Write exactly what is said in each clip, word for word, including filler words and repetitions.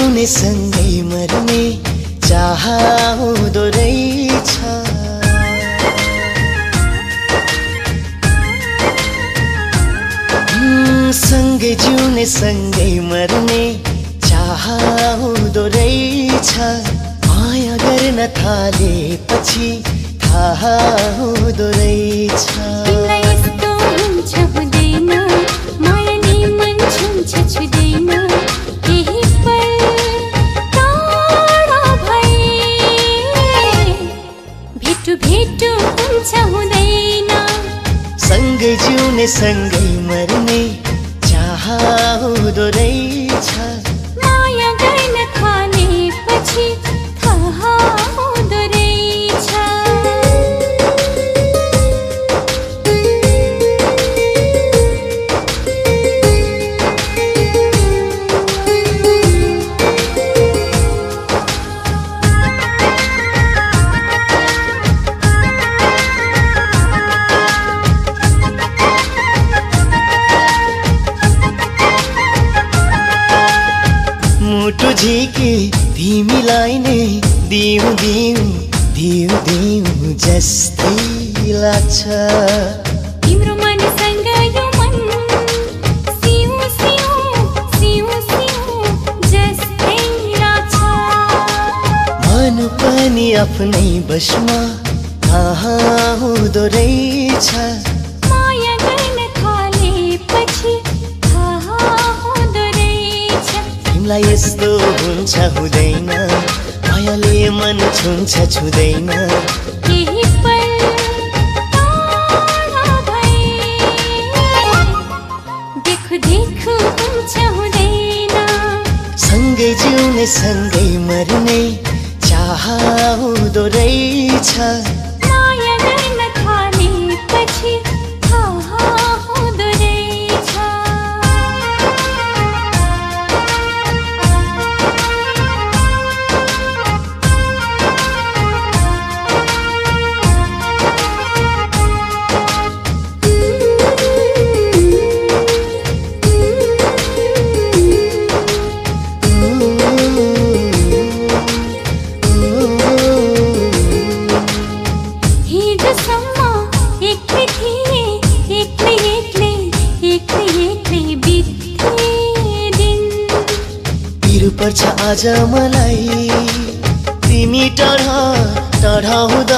जिउने सँगै मर्ने चाह हुँदो रहेछ। सँगै जिउने सँगै मर्ने चाह हुँदो रहेछ। माया गर्न थालेपछि थाहा हुँदो रहेछ। सँगै जिउने सँगै मर्ने चाह हुँदो रहेछ। माया गर्न थालेपछि थाहा हुँदो रहेछ। मुटु झिकी तिमीलाई नै दिउँ दिउँ दिउँ दिउँ जस्तै लाग्छ। तिम्रो मनसँग यो मन सिउ सिउ सिउ सिउ जस्तै लाग्छ। मन पनि आफ्नै बसमा कहाँ हुँदो रहेछ। माया गर्न थालेपछि थाहा हुँदो रहेछ। तिमीलाई यस्तो हुन्छ हुँदैन, मायाले मन छुन्छ छुँदैन। केही पल टाढा भए देखु देखु हुन्छ हुँदैन। सँगै जिउने सँगै मर्ने चाह हुँदो रहेछ। माया गर्न थालेपछि थाहा हुँदो रहेछ। पर्छ आज मलाई तिमी टाढा टाढा हुँदा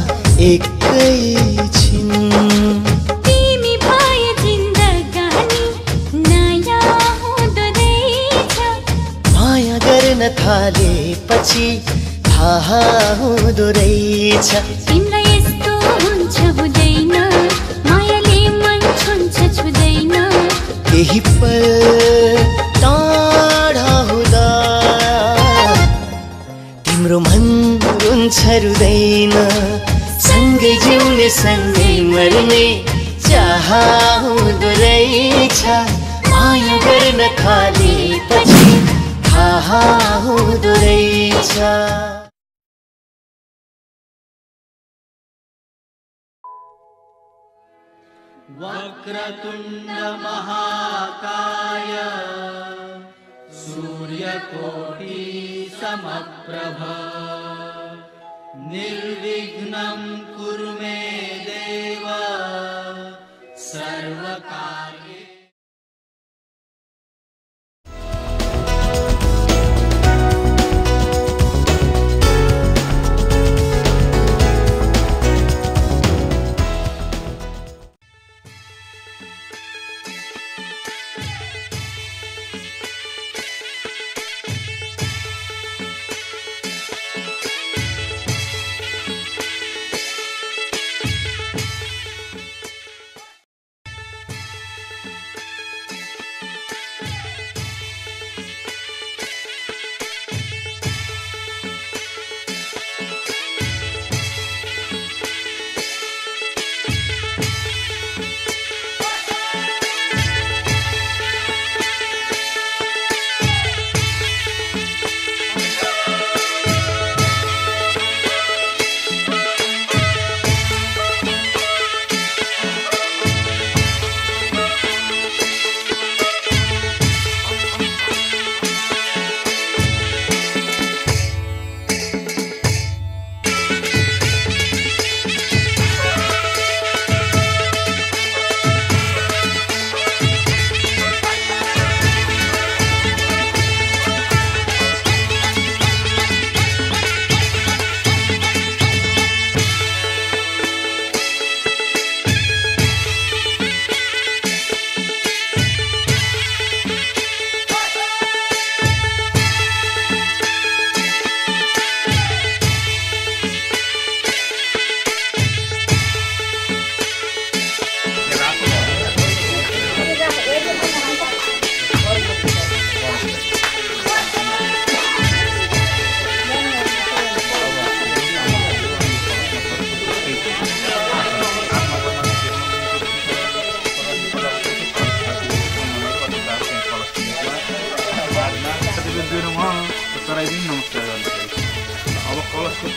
एकैछिन। तिमी भए जिन्दगानी नयाँ हुँदो रहेछ। माया गर्न थालेपछि थाहा हुँदो रहेछ। तिमीलाई यस्तो हुन्छ हुँदैन, मायाले मन छुन्छ छुँदैन। केही पल टाढा हुँदा तिम्रो मन रुन्छ रुँदैन। सँगै जिउने सँगै मर्ने चाह हुँदो रहेछ। माया गर्न थालेपछि थाहा हुँदो रहेछ। वक्रतुण्ड महाकाय सूर्यकोटि समप्रभ निर्विघ्नं कुरु मे देव सर्वकार्ये।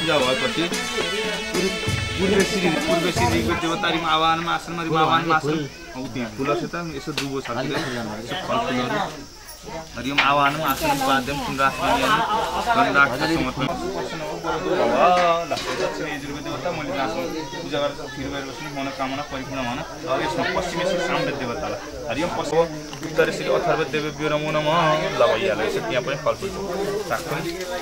पूजा भएपछि पूर्व श्री पूर्व श्री देवता रिम आवाहनमा आसनमा रिम आवाहनमा आसन औ त्यहाँ तुलसी त यसो दुबो छ फलफुलहरू हरिओम आवाहनमा आसन पाद्यम पुनरास्मरण गन्धाठ समर्पण दक्षिण यजुर्वेद देवता मैले आसन पूजा गरेर फिर गएर बस्नु मनोकामना परिपूर्ण हुन र यसमा पश्चिमे श्री सामवेद देवतालाई हरिओम पश्चिम उत्तरे श्री अथर्व देवव्यो नमो नमः ल भइहाल्यो यसो त्यहाँ पनि फलफुल राख्छौँ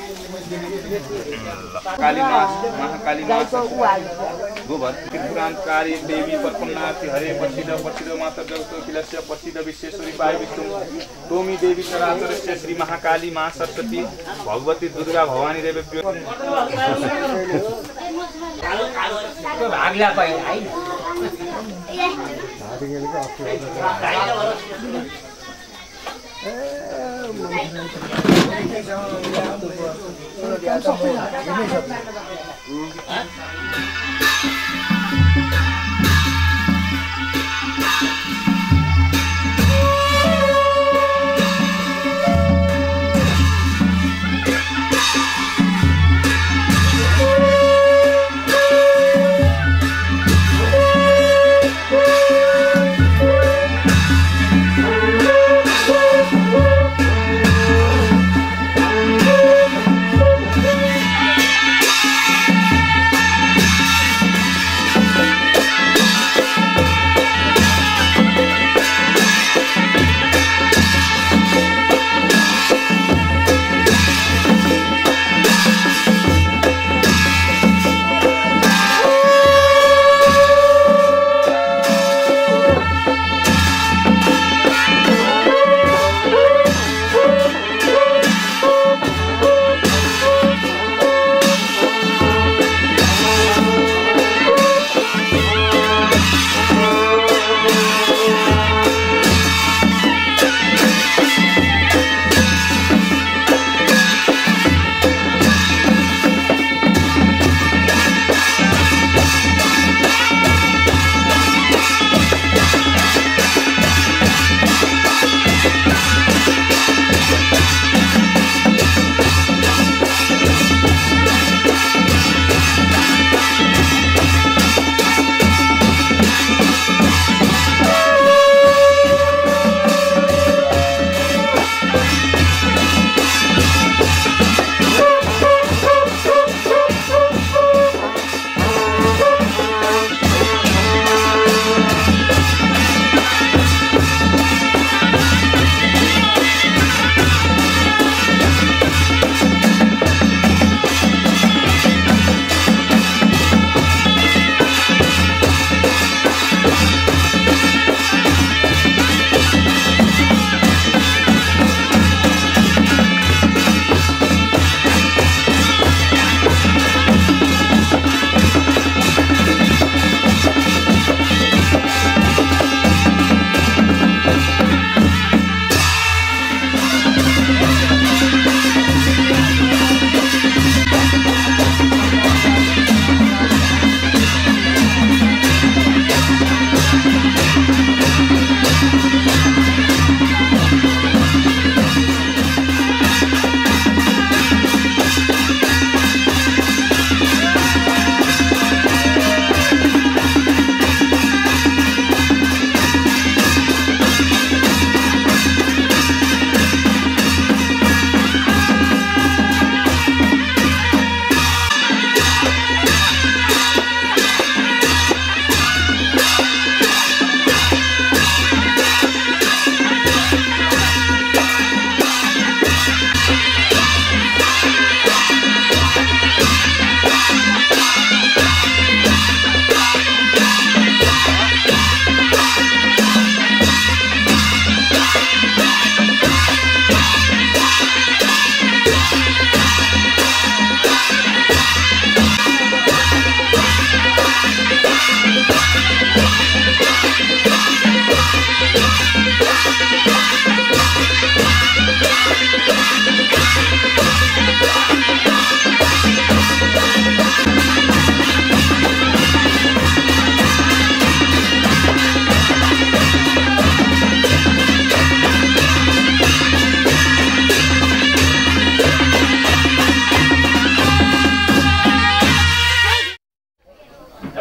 काली मास महाकाली मास गोबर क्रान्तकारी देवी प्रपन्नार्थी हरे पछिद पछिद माता देवतो किलस्य पछिद विश्वेश्वरी पाय विष्णु टोमी देवी चराचरस्य श्री महाकाली मा सरस्वती भगवती दुर्गा भवानी देवी भागला पहिला है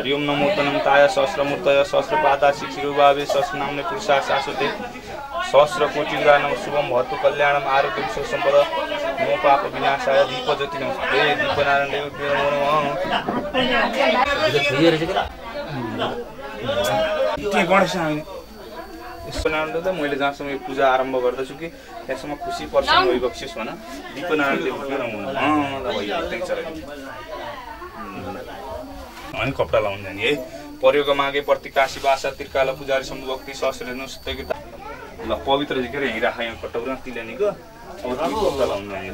हरिओम नमो तनमताय सहस्रमूर्तय सहस्रपादा शिशिरुभावे सहस्रनाम्ने पुरुषा शाश्वते सहस्रकोटिर्गा नम शुभम भवतु कल्याणम आरोग्यम सुसम्पद नमो पाप विनाशाय दीपज्योति नमस्ते दीपनारायण देव नमो नमः के गणेश हामी यसको नामले त मैले जहाँसम्म यो पूजा आरम्भ गर्दछु कि त्यसमा खुसी पर्सन भइबक्सियोस् भन दीपनारायण देव नमो नमः अनि कपडा लाउन जाने है प्रयोग मागे प्रतिकाशी भाषा त्रिकाल पुजारी सम्भक्ति सहस्रेनु सत्यता ल पवित्र जिकेर हिँडिराख यहाँ कटौरा तिलानीको अब कपडा लाउन जाने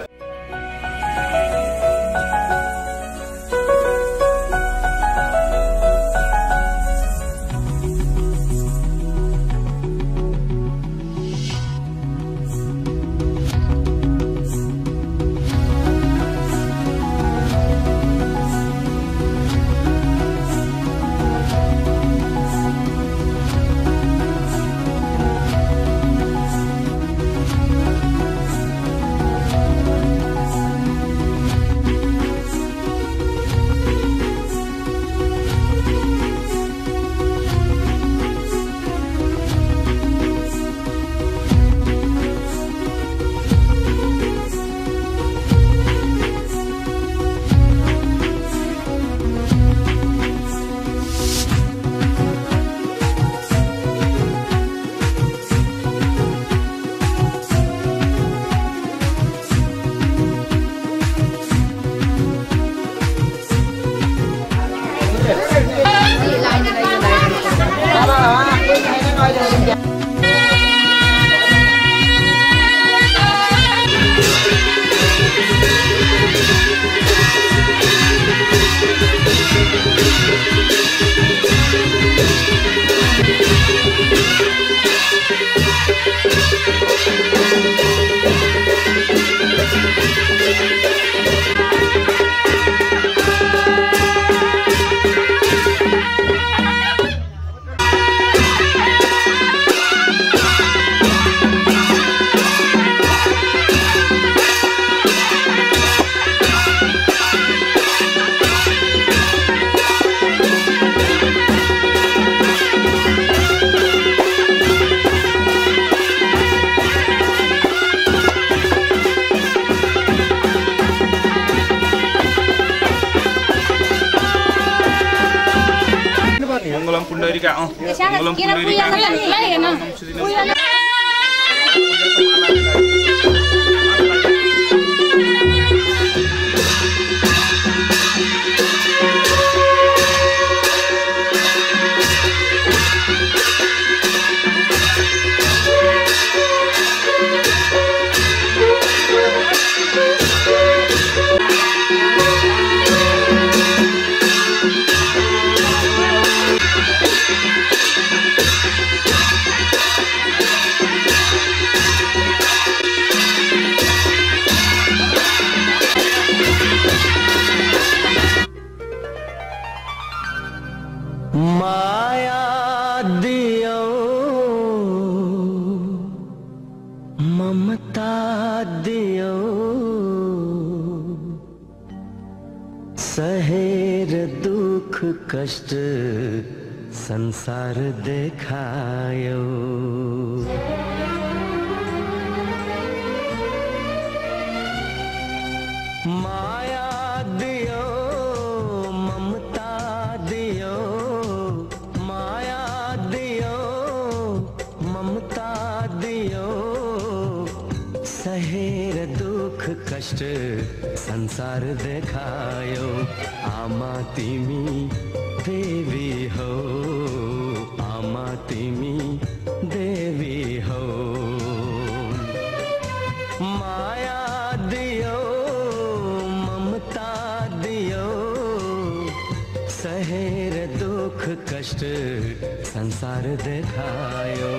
Manggalam Pundarika, oh, Manggalam Pundarika. माया दियो ममता दियो सहेर दुख कष्ट संसार देखायो माया दियो ममता दियो माया दियो ममता दियो सहेर दुख कष्ट संसार देखायो आमा तिमी देवी हो आमा तिमी देवी हो माया दियो ममता दियो सहेर दुख कष्ट संसार देखायो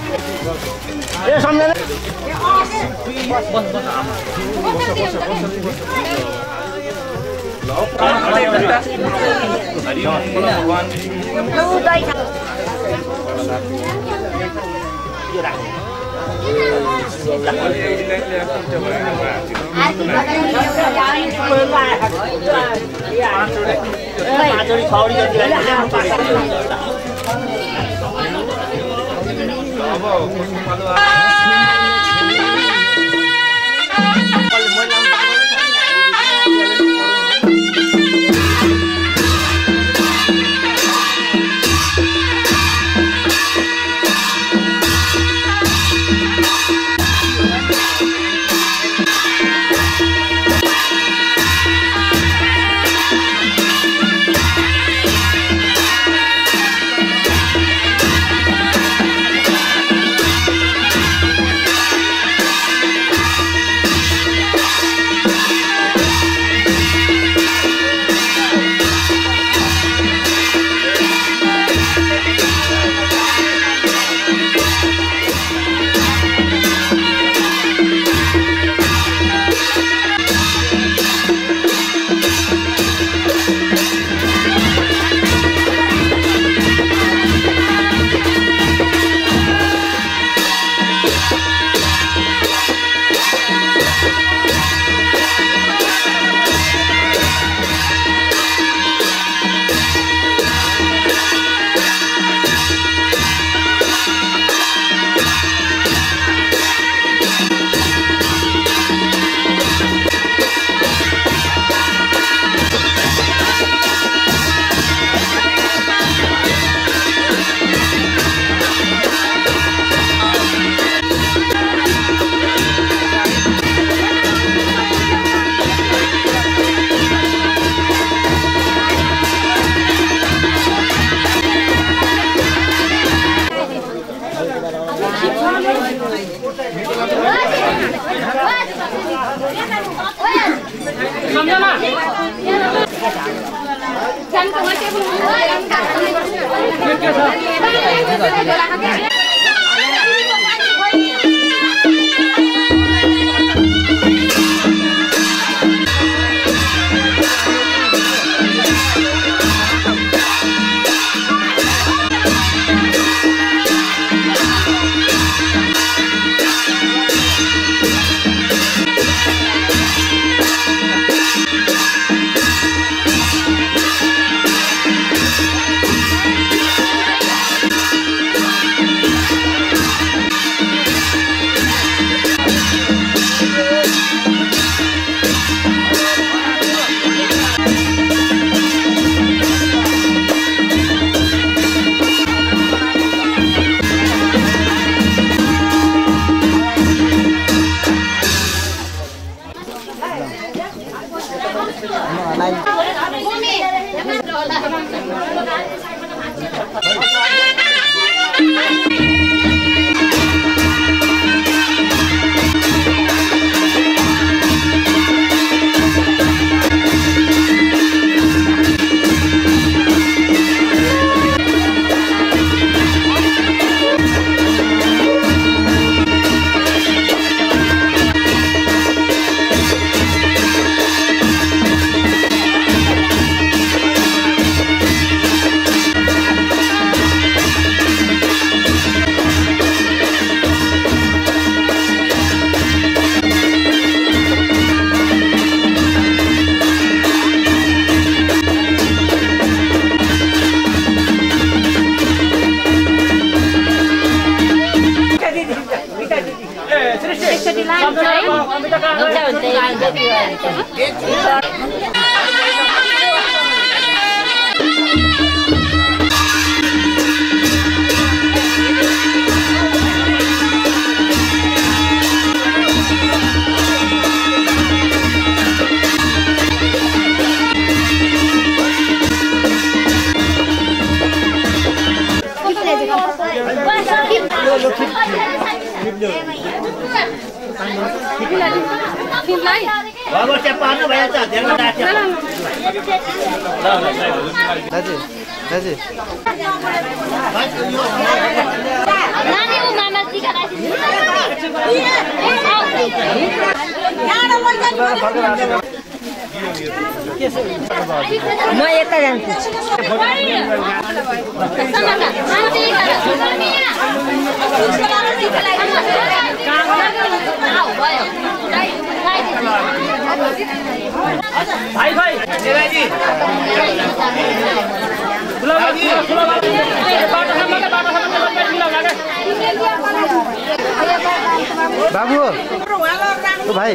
ए सम्झना नानी उ मामा म यता जान्छु भाइ भाइ देवाजी बाटो सम्म बाटो बाबु भाइ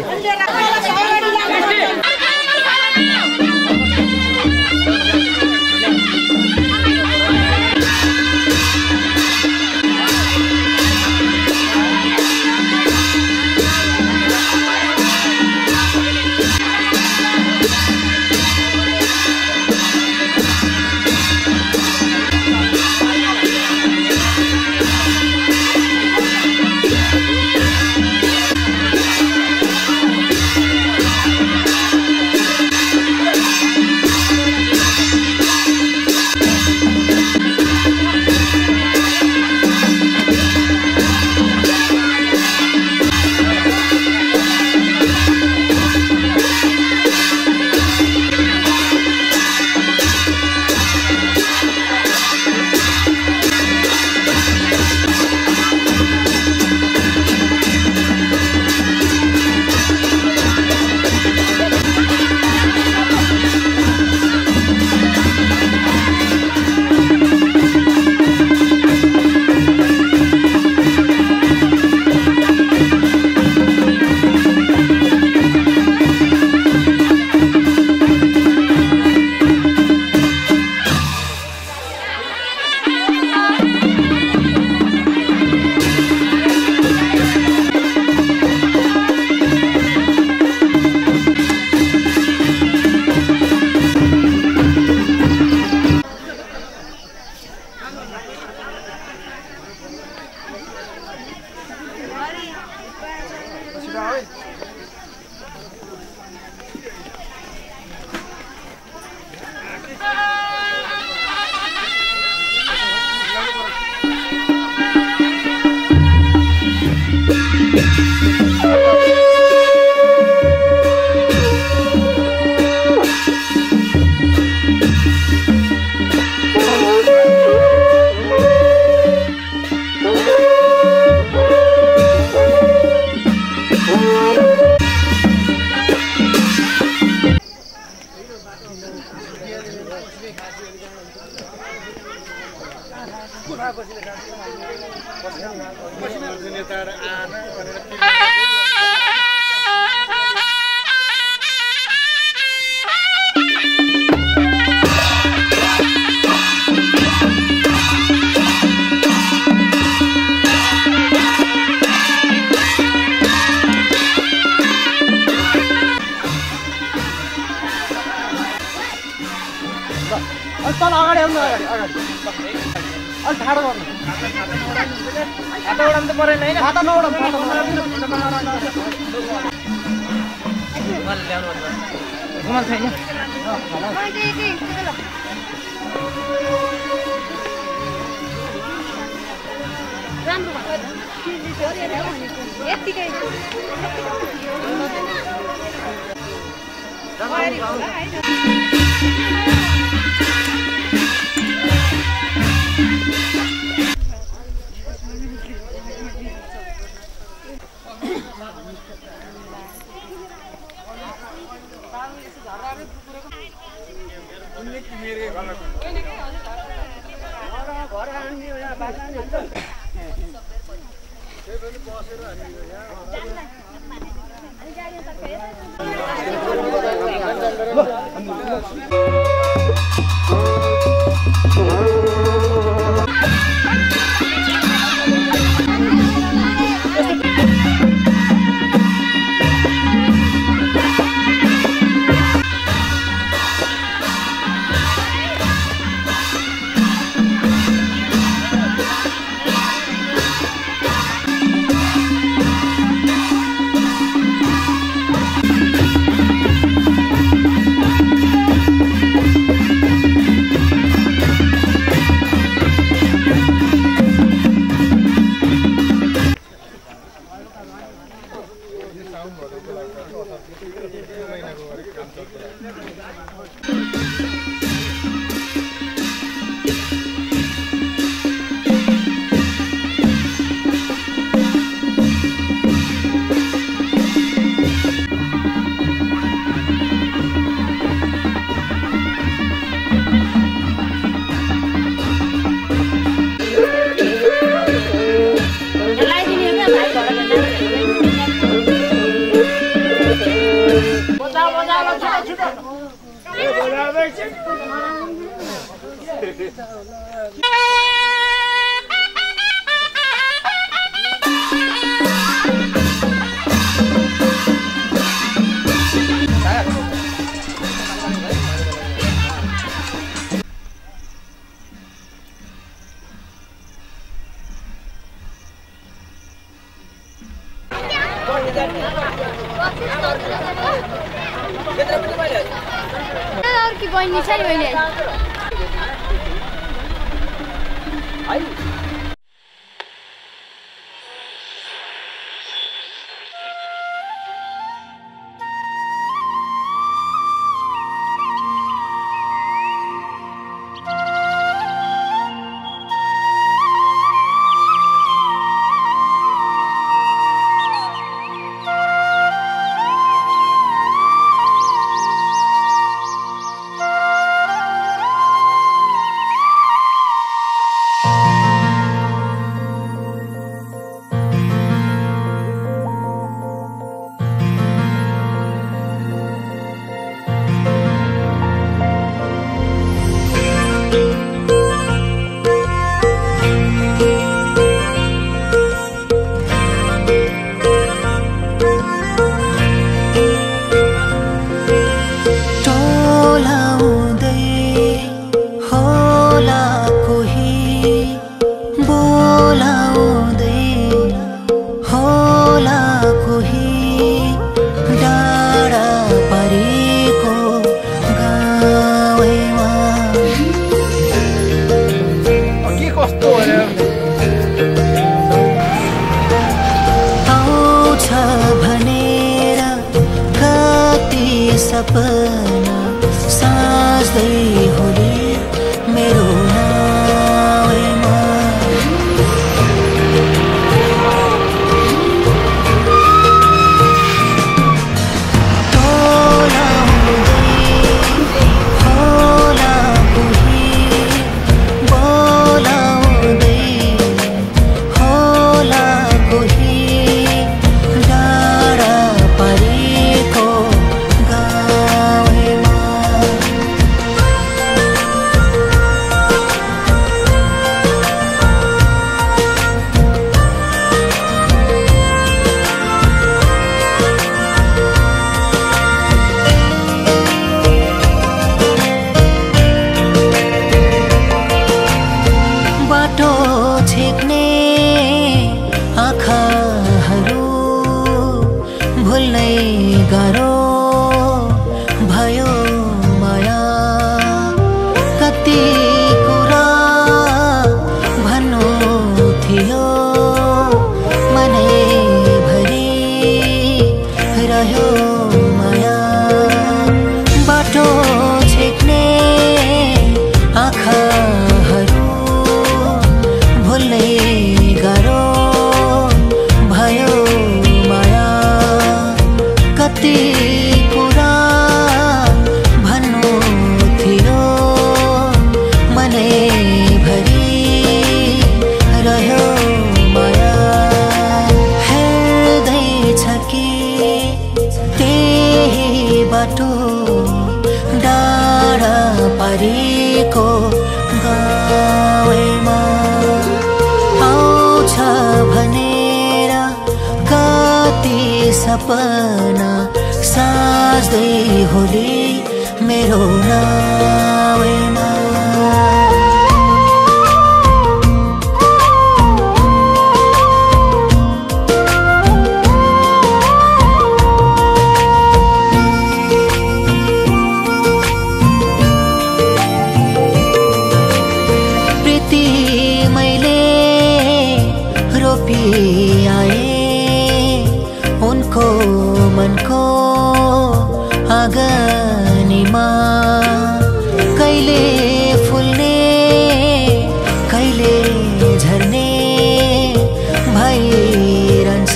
तल अगाडि आउनु अगाडि अगाडि अलि ठाडो गर्नु हात उडाउनु त परेन हैन हात नउडाउनु रुमाल छैन राम्रो भयो यतिकै की बहिनी छ नि बहिनी सपना साज्दै होली मेरो नावैमा प्रीति मैले रोपी आए उनको मन को आँगनीमा कहिले फुल्ने कहिले झर्ने भइरहन्छ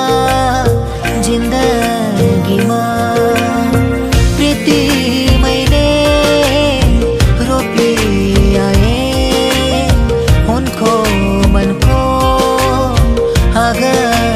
जिन्दगीमा प्रीति मैले रोपी आए उनको मन को आँगन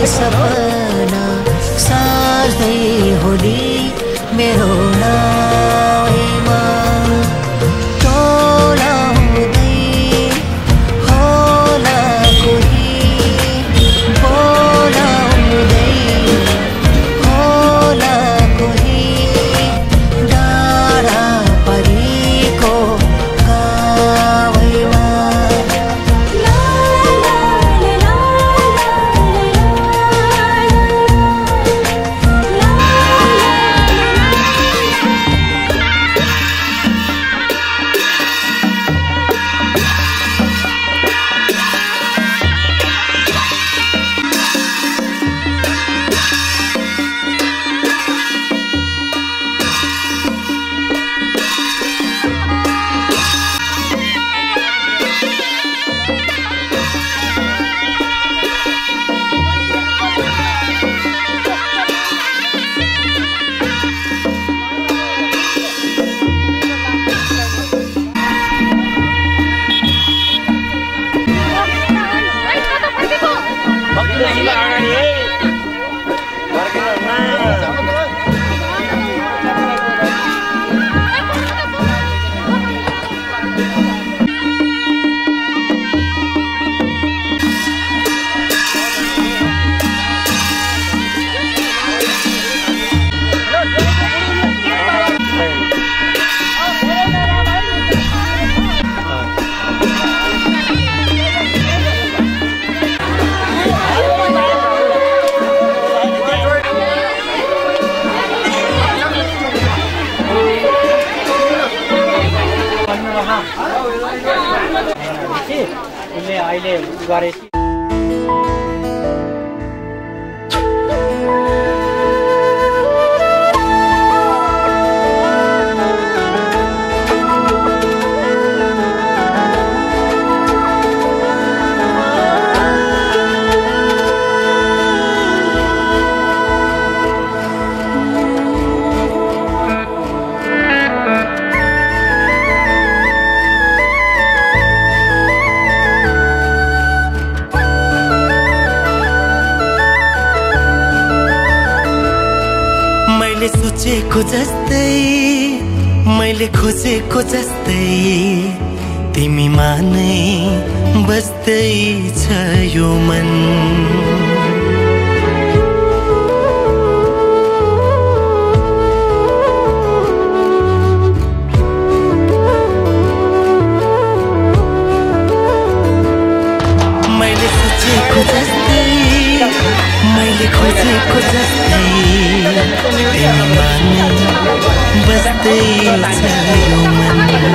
सपना सार्दै होली मेरो नाउँमा टोलाउँदै होला कोही बोलाउँदै होला कोही डाँडा परेको गाउँमा अहिले गरे सोचेको जस्तै मैले खोजेको जस्तै तिमीमा नै बस्दै छ यो मन मैले सोचेको जस्तै मैले खोजेको जस्तै तिमीमा नै बस्दै छ यो मन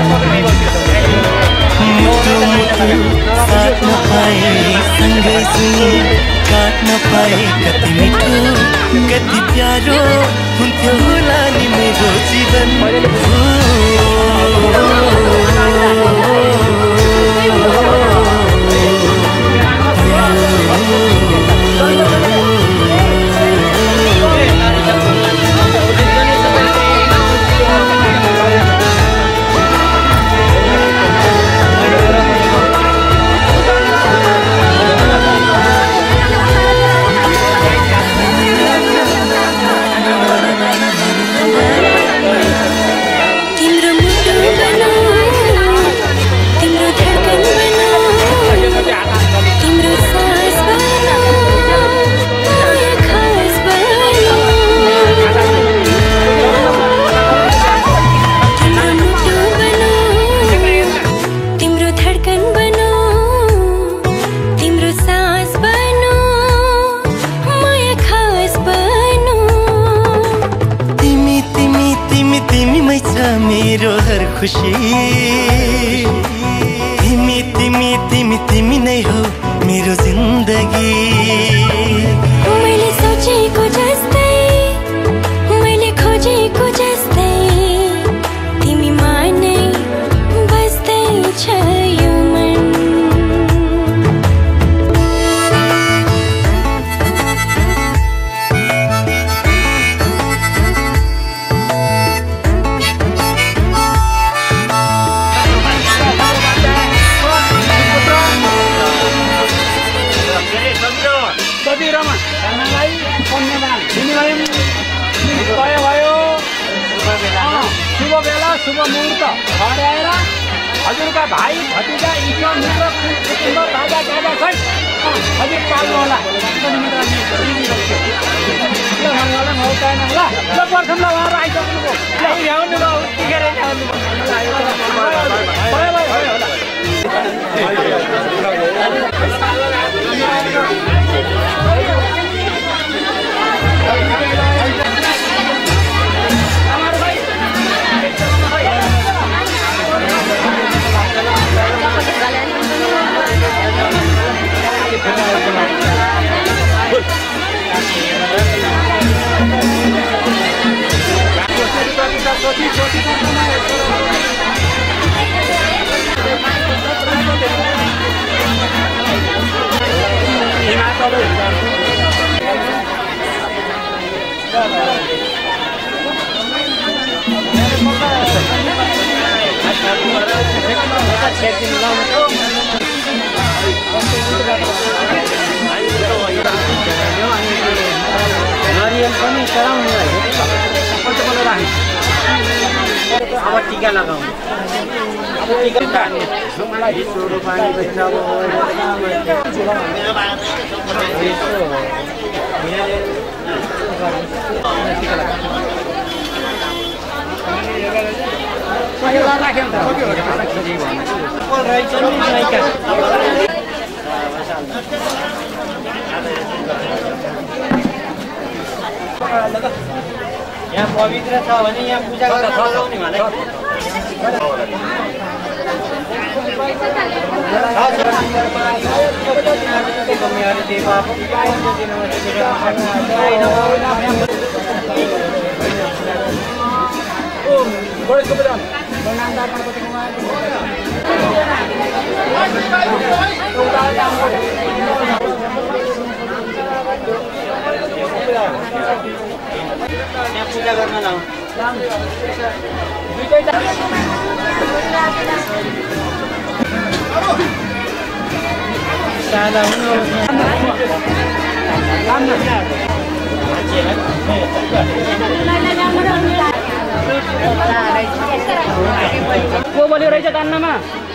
मुटु मुटु साट्न पाए सँगै सुई काट्न पाए कति मिठो कति प्यारो हुन्थ्यो होला नि मेरो जीवन खुशी तिमी तिमी तिमी तिमी नै हो मेरो जिन्दगी मैले सोचेको जस्तै मैले खोजेको जस्तै तिमीमा नै बस्दै छ यो मन ज्योति रमन भन्नलाई कन्यादान दिनुभयो भयो भयो शुभ बेला शुभ मुहूर्त घर आएर हजुरका भाइ भतिजा इष्ट मित्र कुटुम्ब बाजा गाजा सहित हजुर पाल्नु होला ल पर्छौँ ल उहाँहरू आइसक्नुभयो भ्याउनु भयो टिकेर भ्याउनु नारियल पनि चढाउनु अब टीका लगाउनु अब टीका मलाई सोरो पानी बचाउ यहाँ पवित्र छ भने यहाँ पूजा गर्न सक्छौँ भने यहाँ पूजा गर्न लाउँ सादा हुनु को बोल्यो रहेछ कान्नमा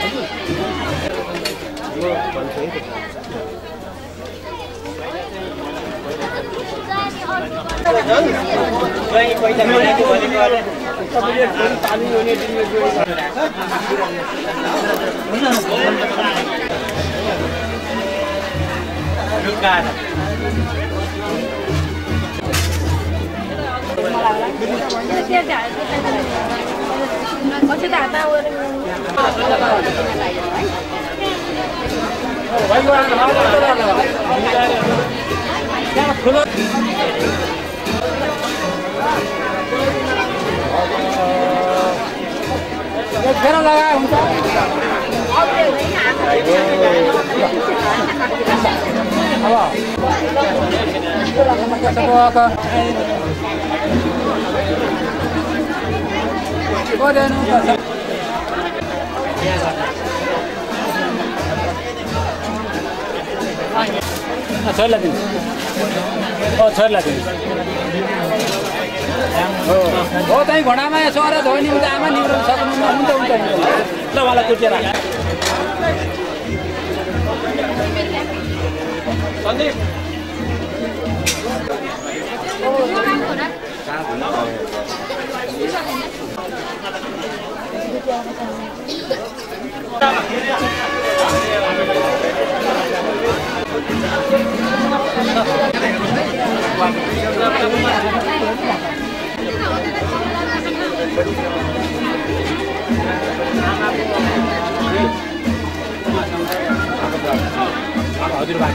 फेरा लगाए हुन्छ छोरीलाई दिनु ओ छोरीलाई दिनु हो त्यहीँ घोडामा यसो गरेर धोनी हुन्छ आमा निम्राउनु सक्नुहुन्न हुन्छ हुन्छ ल मलाई कुटेर सन्दीप हजुरबा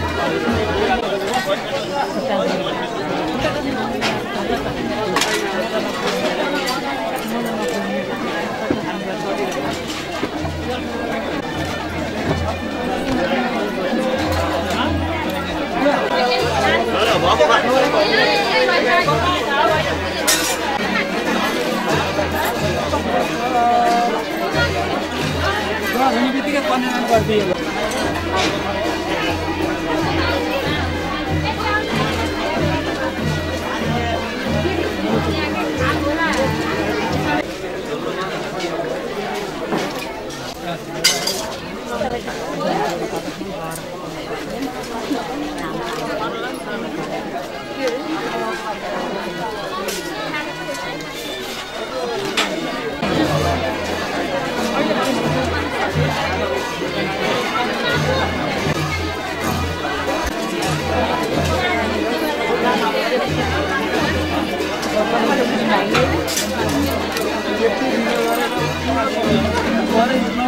बित्तिकै कन्यादान गरिदियो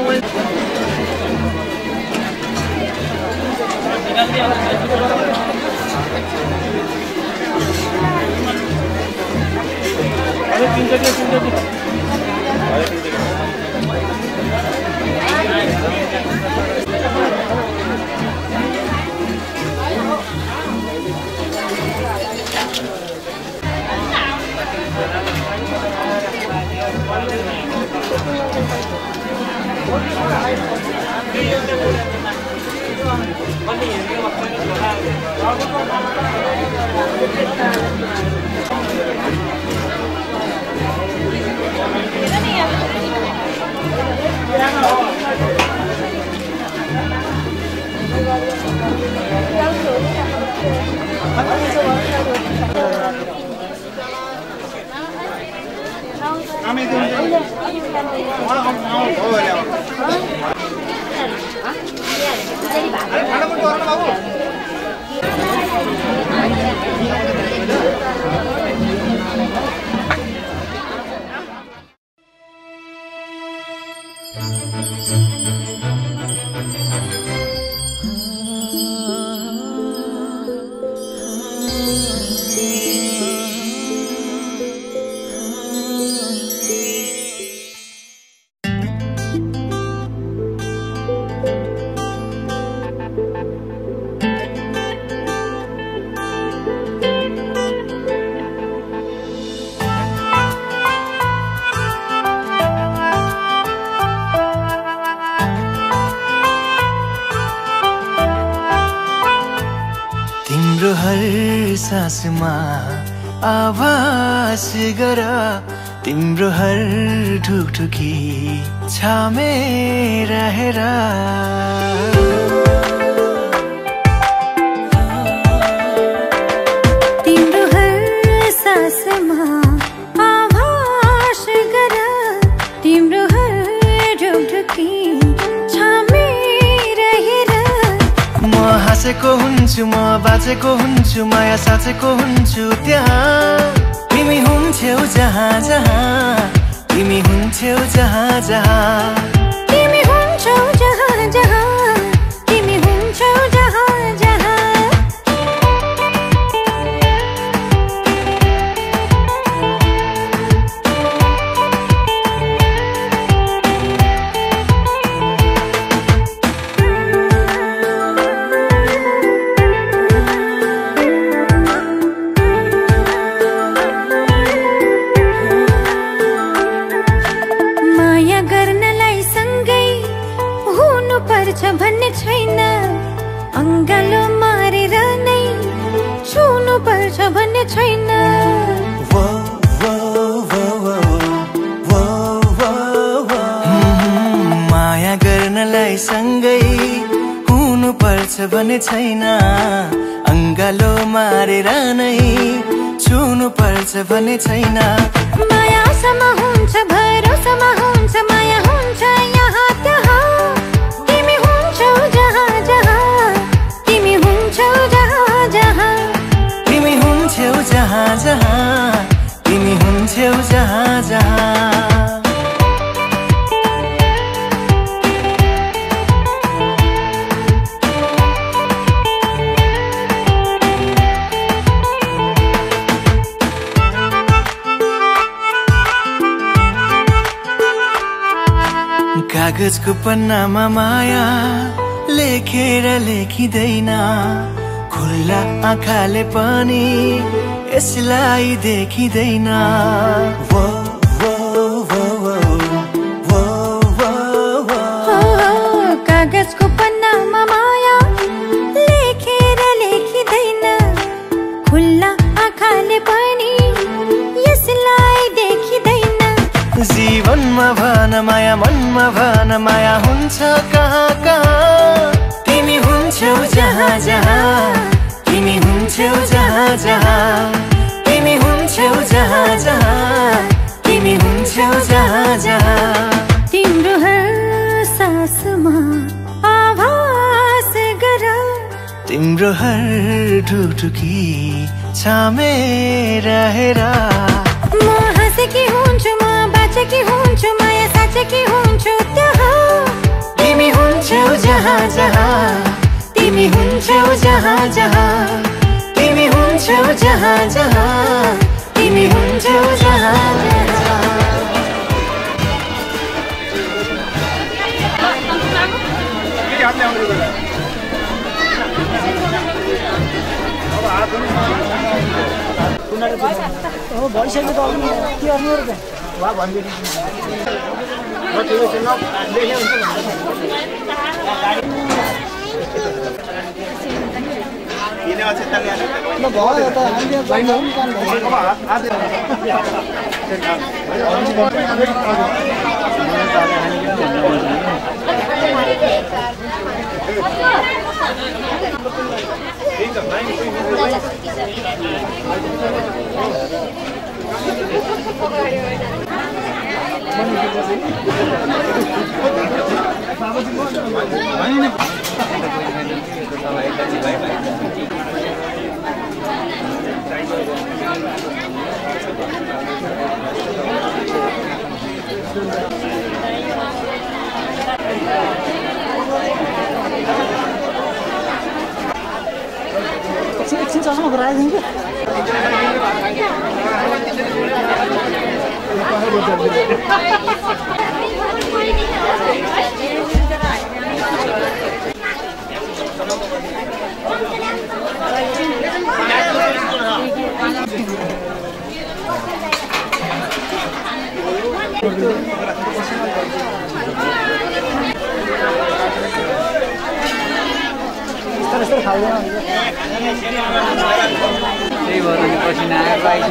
सासमा आभास गर तिम्रो हर ढुकढुकी छामे रहेर तिम्रो हर सासमा आभास गर तिम्रो हर ढुकढुकी छामे रहेर म हाँसेको हुन्छु म बाँचेको हुन्छु माया साँचेको हुन्छु त्यहाँ तिमी हुन्थ्यौ जहाँ जहाँ तिमी हुन्थ्यौ जहाँ जहाँ तिमी हुन्छौ जहाँ जहाँ तिमी हुन्छौ जहाँ जहाँ भन्ने छैन अंगालो मारेर नै छुनु पर्छ भन्ने छैन वो वो वो वो वो वो माया गर्नलाई सँगै हुनु पर्छ भन्ने छैन अंगालो मारेर नै छुनु पर्छ भन्ने छैन मायासम्म हुन्छ भरोसामा हुन्छ माया हुन्छ यहाँ त्यहाँ जहाँ जहाँ तिमी हुन्छौ जहाँ जहाँ तिमी हुन्छौ जहाँ जहाँ तिमी हुन्छौ जहाँ जहाँ कागजको पन्नामा माया लेखेर लेखिँदैन खुल्ला आँखाले पनि यसलाई देखिँदैन वो वो वो वो वो वो कागजको पन्नामा माया लेखेर लेखिँदैन खुल्ला आँखाले पनि यसलाई देखिँदैन जीवनमा भन माया मनमा भन माया हुन्छ कहाँ कहाँ तिमी हुन्छौ जहाँ जहाँ तिमी हुन्छौ जहाँ जहाँ तिमी हुन्छौ जहाँ जहाँ तिमी हुन्छौ जहाँ जहाँ तिम्रो हर सासमा आभास गर तिम्रो हर ढुकढुकी छामे रहेर म हाँसेकी हुन्छु म बाँचेकी हुन्छु माया साँचेकी नजिकै हुन्छु त्यहाँ तिमी हुन्छौ जहाँ जहाँ तिमी हुन्छौ जहाँ जहाँ तिमी हुन्छौ जहाँ जहाँ तिमी हुन्छौ जहाँ जहाँ भइसक्यो त के गर्नु र वा भन्दिनु म ठिक छ ल देखे हुन्छ किन अझै तले आले ल भयो त हामीले बाइनो पनि काम भइसक्यो हात एकछिन चस्मा गराइदिन्छु त्यही भएर पसिना आएको आइछ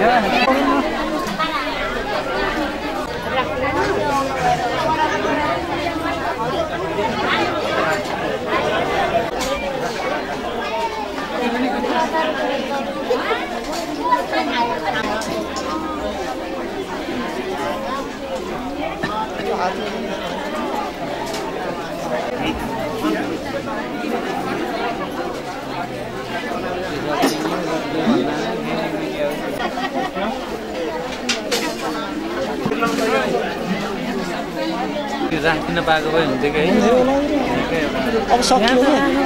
राख्न पाएको भए हुन्थ्यो कि अब सक्यो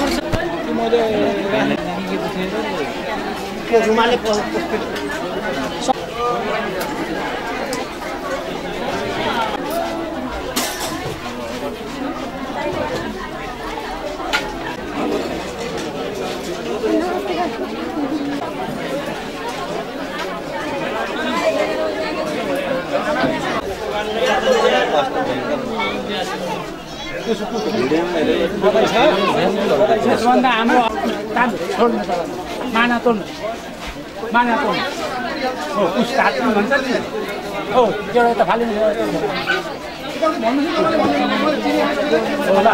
मैले रुमाले यसभन्दा हाम्रो काम छोड्नु त माना तोड्नु माना तोड्नु हो उस काट्नु भन्छ नि हो एउटा त फालिनु होला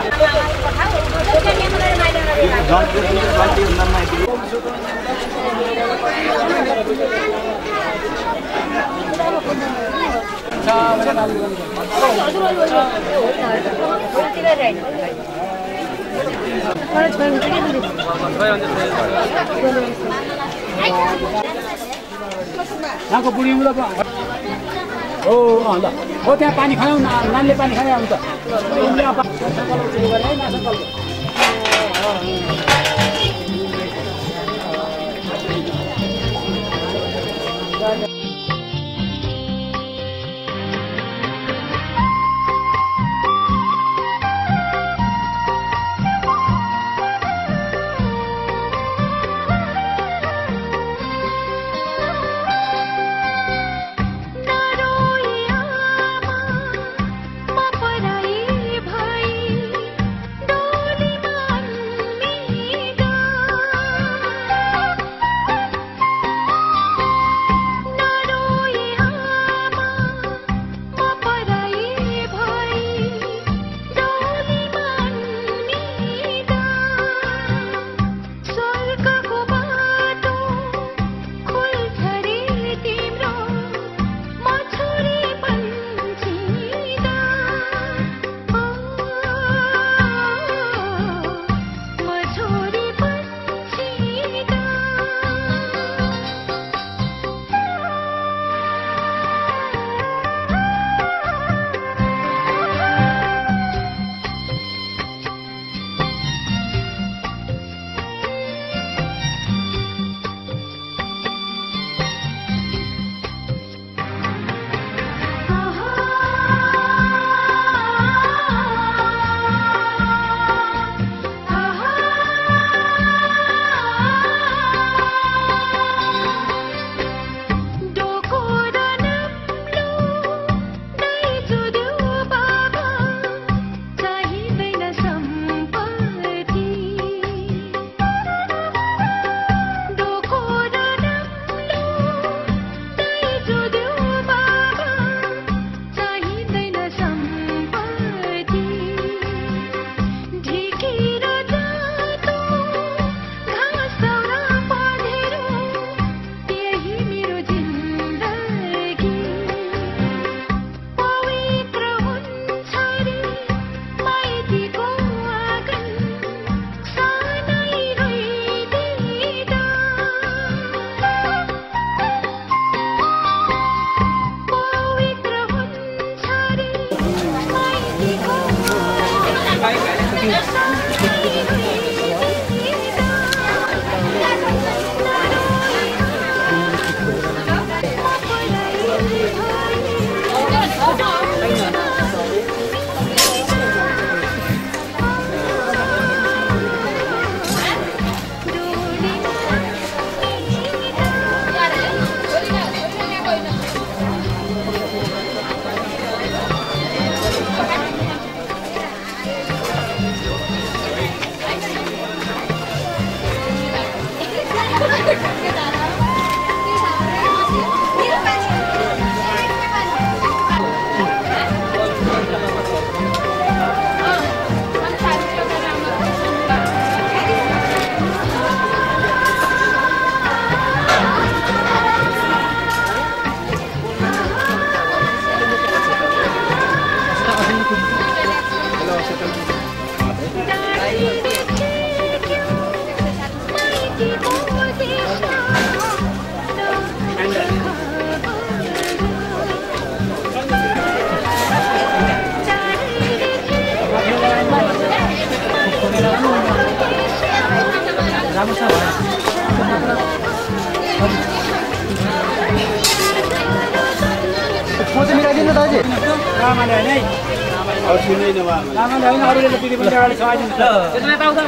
यहाँको बुढी उलो हो ल हो त्यहाँ पानी खायौँ नानीले पानी खायो आउँछ म चाहिँ मिलाइदिनु दाजु लामाले होइन है लामाले होइन अरूले त दिदी पनि अगाडि सघाइदिनु त्यसमा यता आउँदा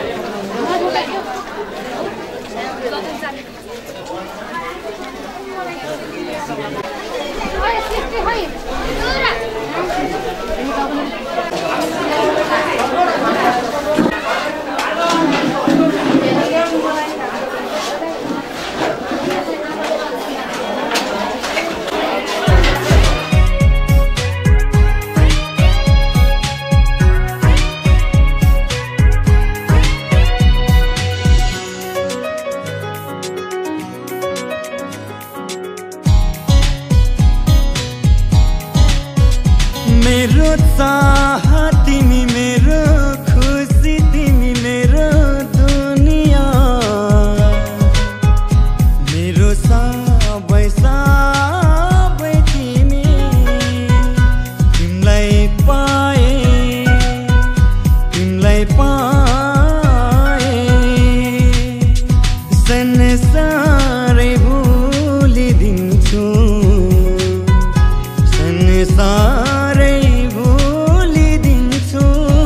मेरो चाह तिमी मेरो खुसी तिमी मेरो दुनिया मेरो सबै सबै तिमी तिमीलाई पाए तिमीलाई पाए संसारै भुलिदिन्छु संसार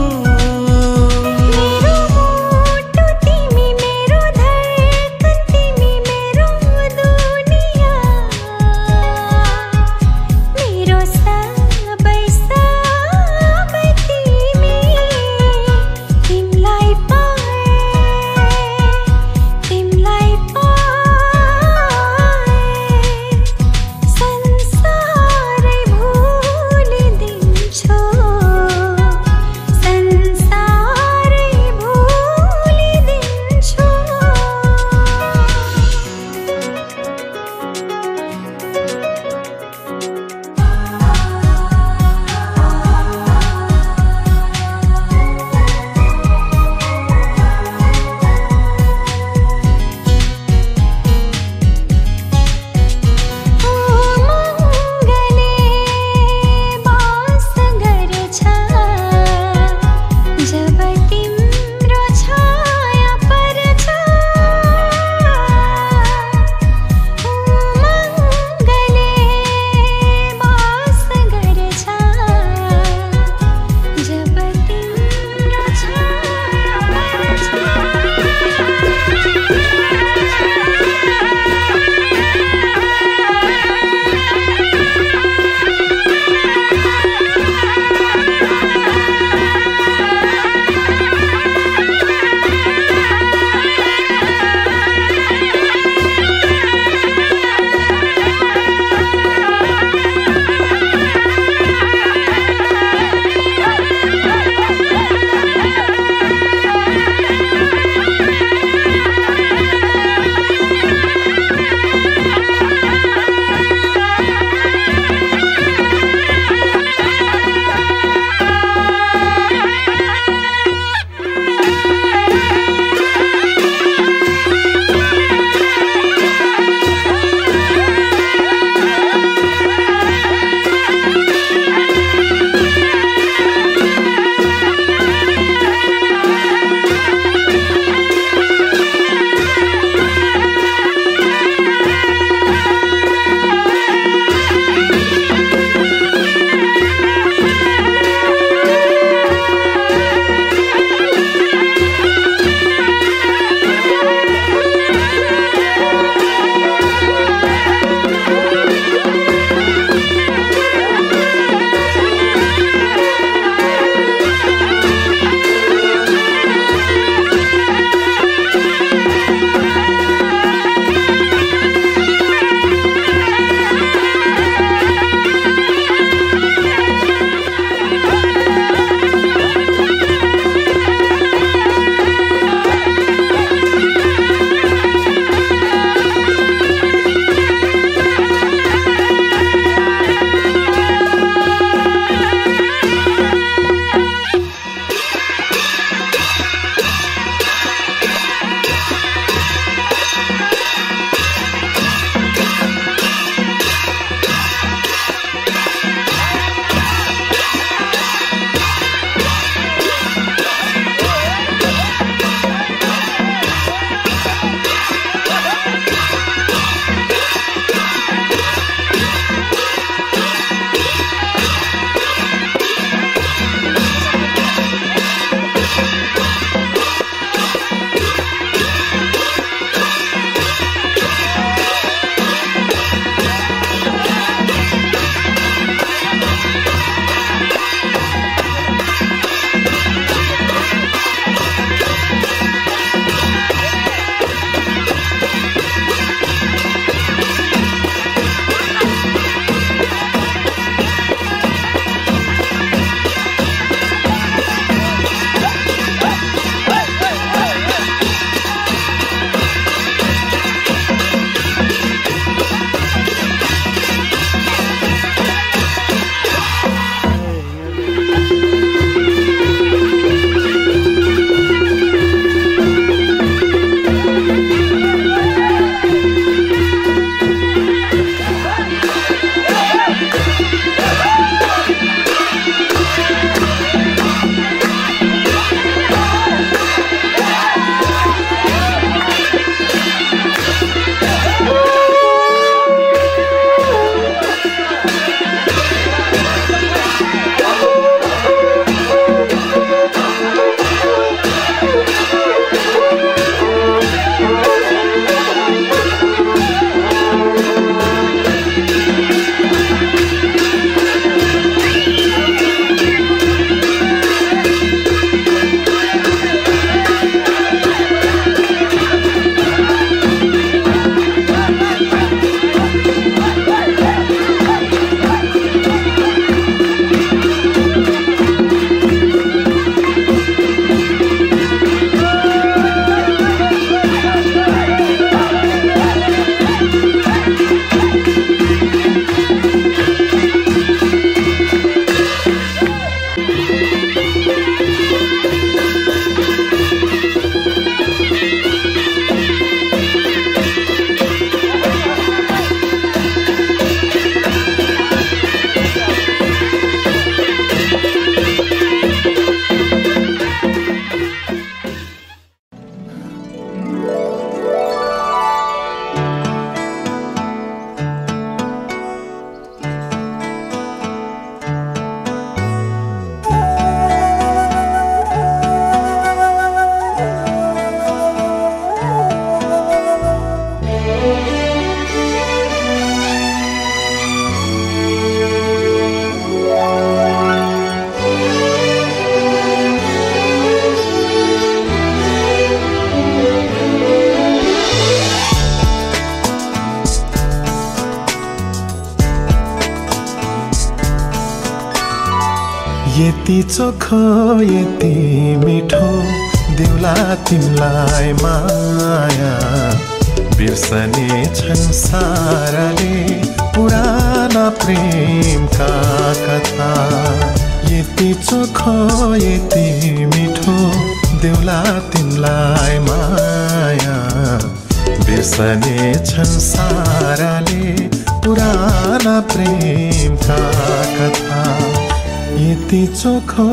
यति चोखो यति मिठो देउला तिमलाई माया बिर्सने छन् साराले पुराना प्रेमका कथा यति चोखो यति मिठो देउला तिमलाई माया बिर्सने छन् साराले पुराना प्रेमका कथा यति चोखो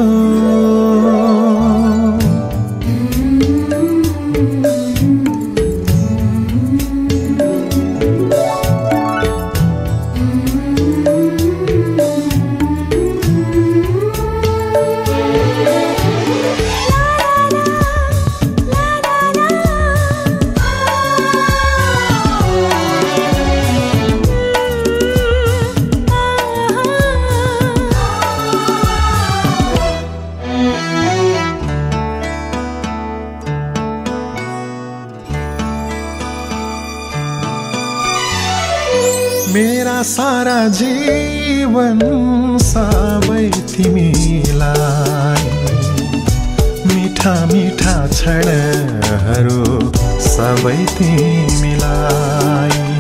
मेरा सारा जीवन सबै तिमीलाई मीठा मीठा क्षणहरू सबै तिमीलाई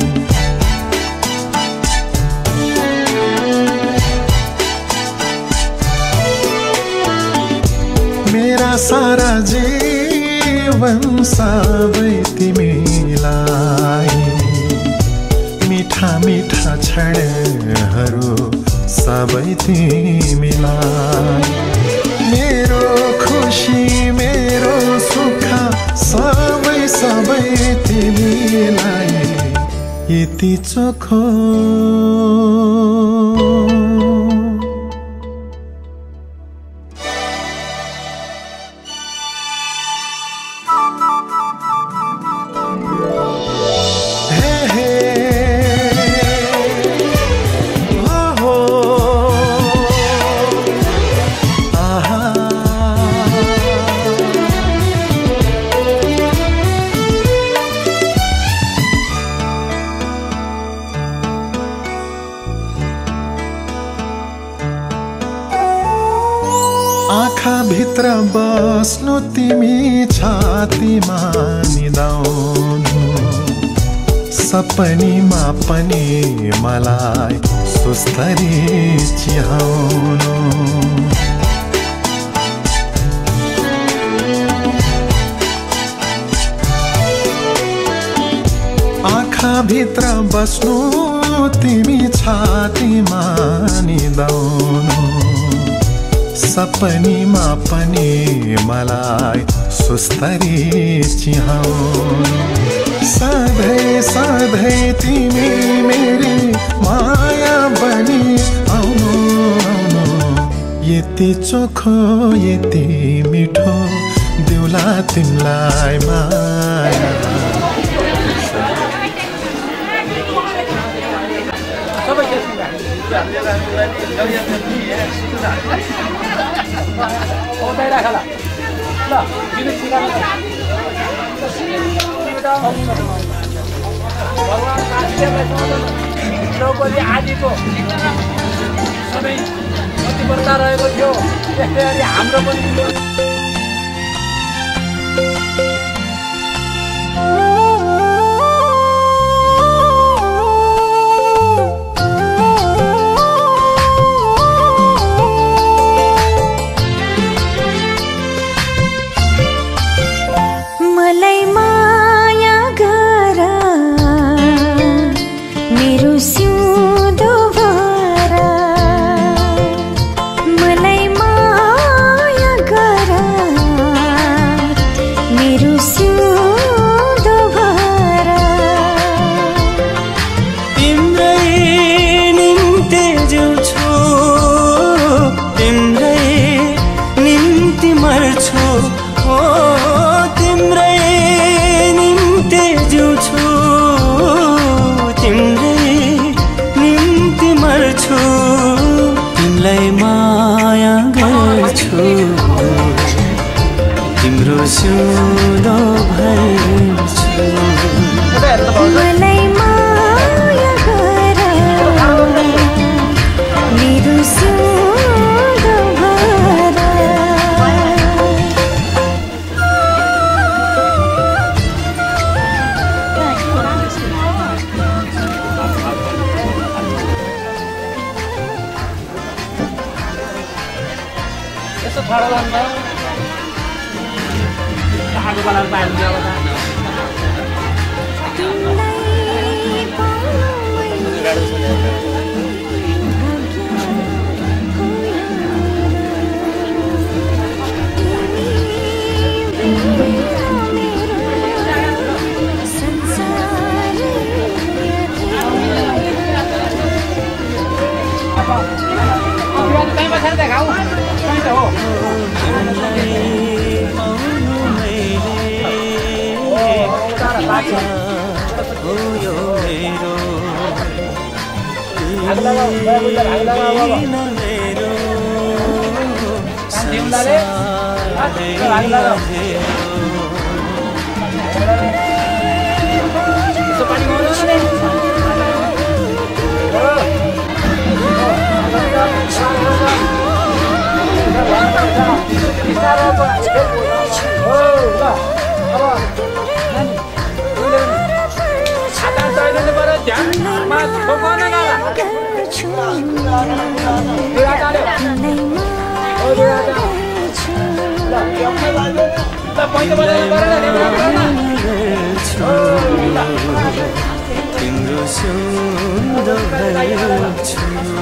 मेरा सारा जीवन सबै तिमीलाई मीठा मीठा क्षणहरू सबै तिमीलाई मेरो खुसी मेरो सुख सबै सबै तिमीलाई यति चोखो भित्र बस्नु तिमी छातीमा निदाउनु सपनीमा पनि मलाई सुस्तरी चिहाउनु आँखा भित्र बस्नु तिमी छातीमा निदाउनु सपनीमा पनि मलाई सुस्तरी चिहाउनु सधैँ सधैँ तिमी मेरी माया बनी आउनु आउनु यति चोखो यति मिठो देउला तिमीलाई माया औँदै राख ल ल दिनु सिकाउनु भगवान् काशीदेवलाई द्रौपदी आदिको सबै प्रतिबद्धता रहेको थियो त्यस्तै गरी हाम्रो पनि मेरो टाढो गर्नु त आगो बनाएर पाइन्छ अब तिम्रो सुन्दर छु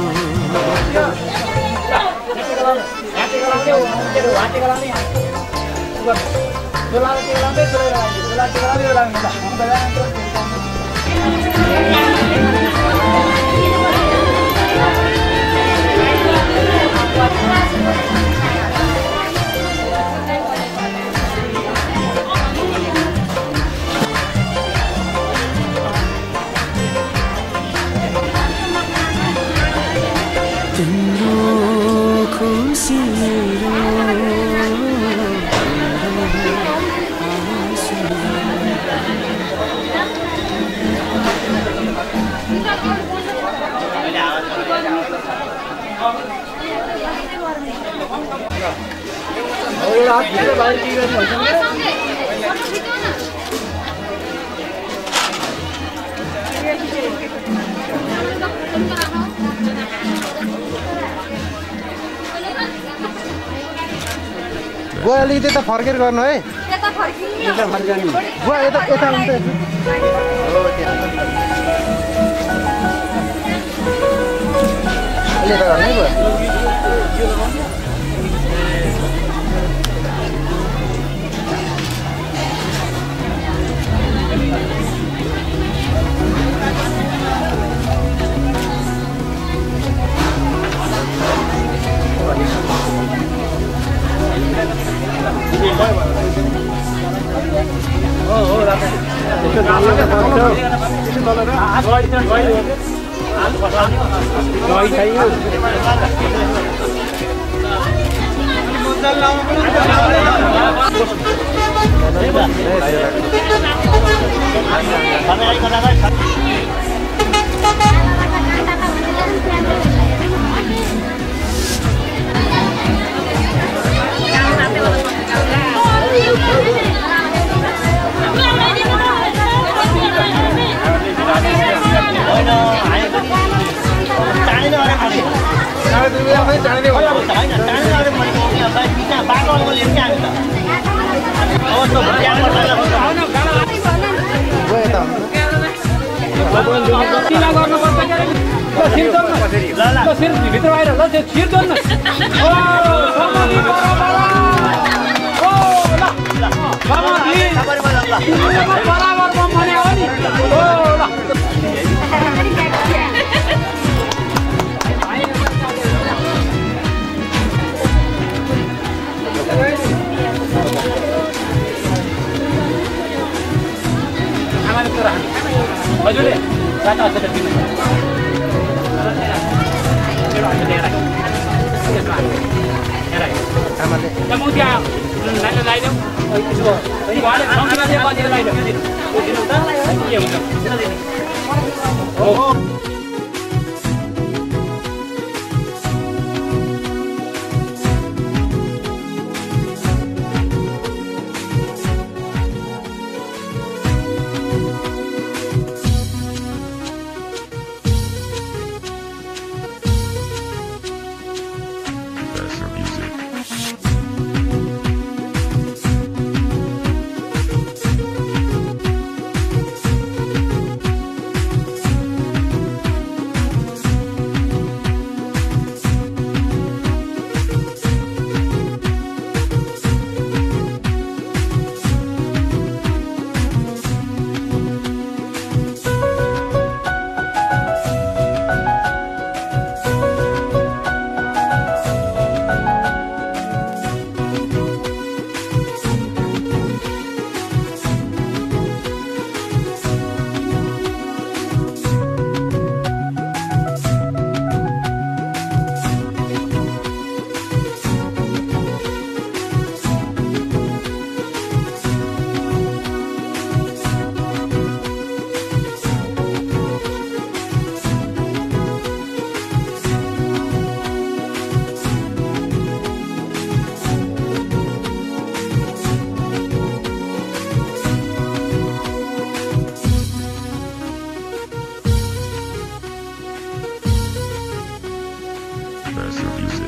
तिम्रो खुसी बुवा अलिकति यता फर्केर गर्नु है यता फर्किनु यता फर्कानु बुवा यता यता हुन्छ हो त्यहाँ अहिले त गर्नै भयो हो हो राखे त्यो नामले त पर्छ त्यसो गरेर गइ चाहिँ गइ हाल फसाउने गइ छैन मुद्दल लाउनु भित्र आएर ल त्यो छिर जोड्न बराबर भने हो नि हजुरले सात हजार दिनु Music. purchase your music.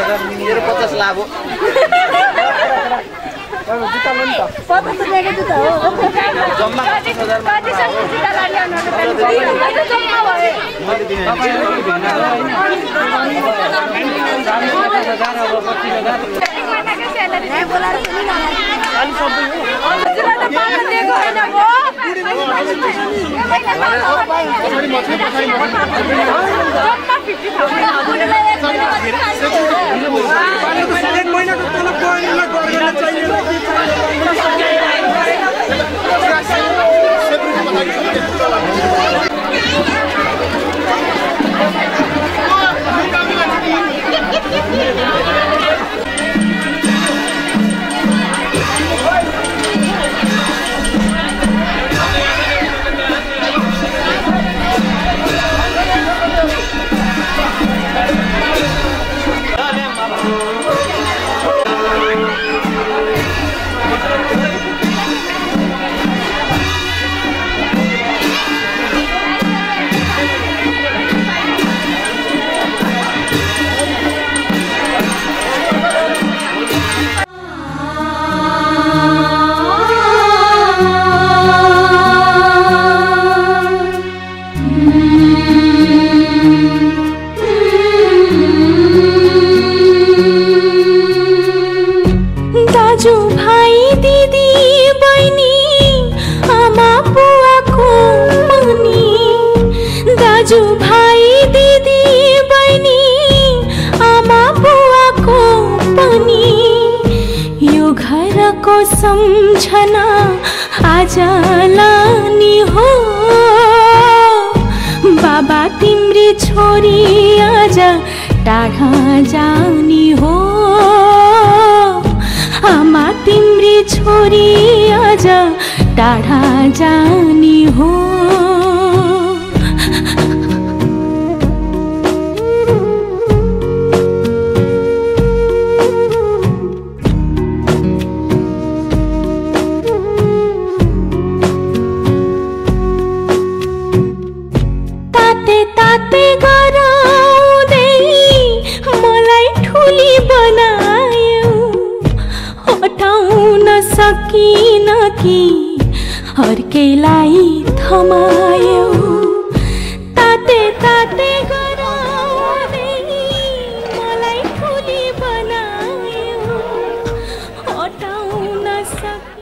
मेरो पचास लाभ हो जुत्ता लो नि त पचास रुपियाँको जुत्ता हो जम्मा पचास हजार कतिसम्म जुत्ता लाग्यो जम्मा सम्झना आज लानी हो बाबा तिम्री छोरी आज टाढा जानी हो आमा तिम्री छोरी आज टाढा जानी हो सकिन कि अर्कैलाई थमायो ताते ताते गराउँदै मलाई ठुली बनायो हटाउन सकिन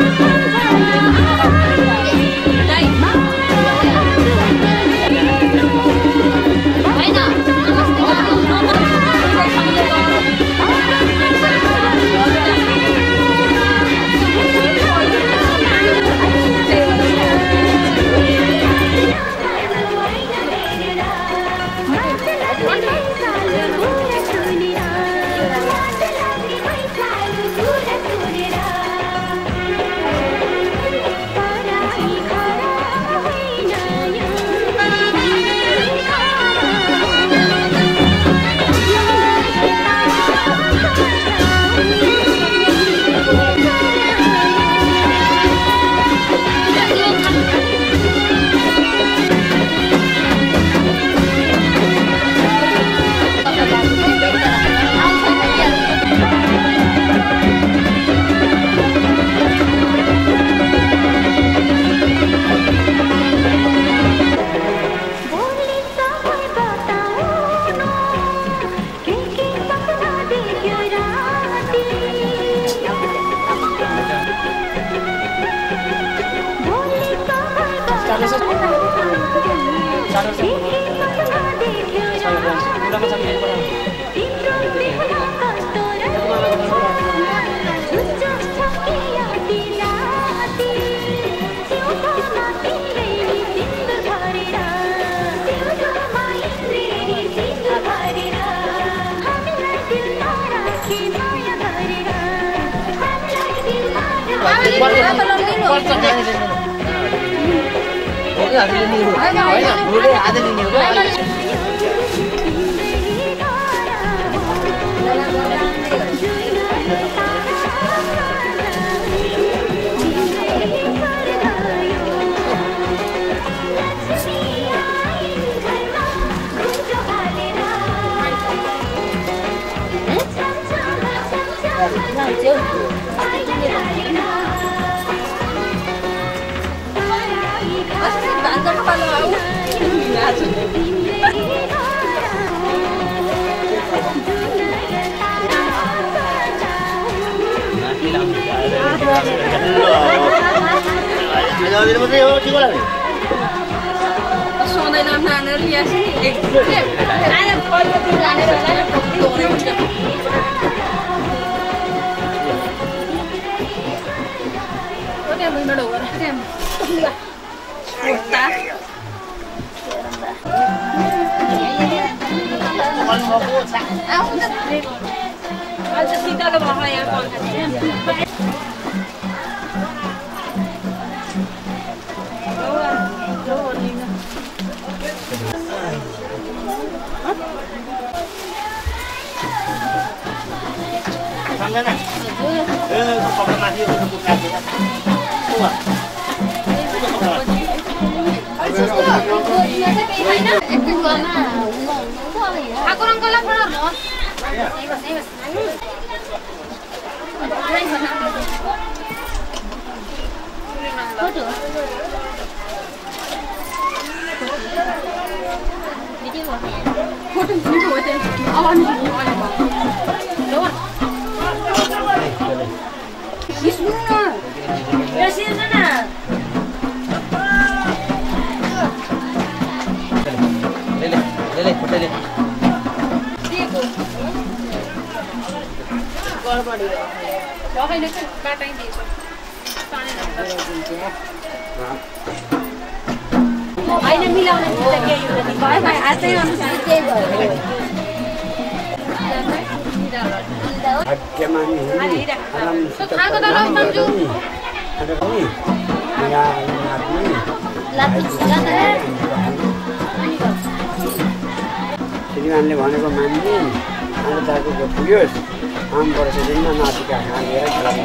श्रीमानले भनेको मान्दिन अनि दाजुको पुग्योस् आम वर्ष दिन नातिका खानेर खेलाउनु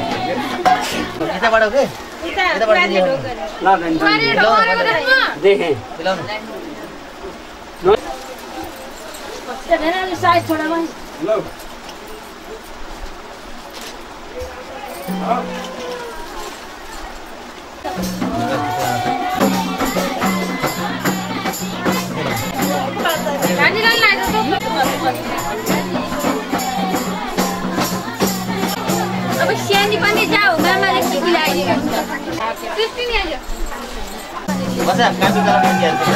पुग्यो यताबाट के यताबाट ल देखे ल अब स्यानी पनि जाऊ मामाले सिकिलाई बसा कापी कलम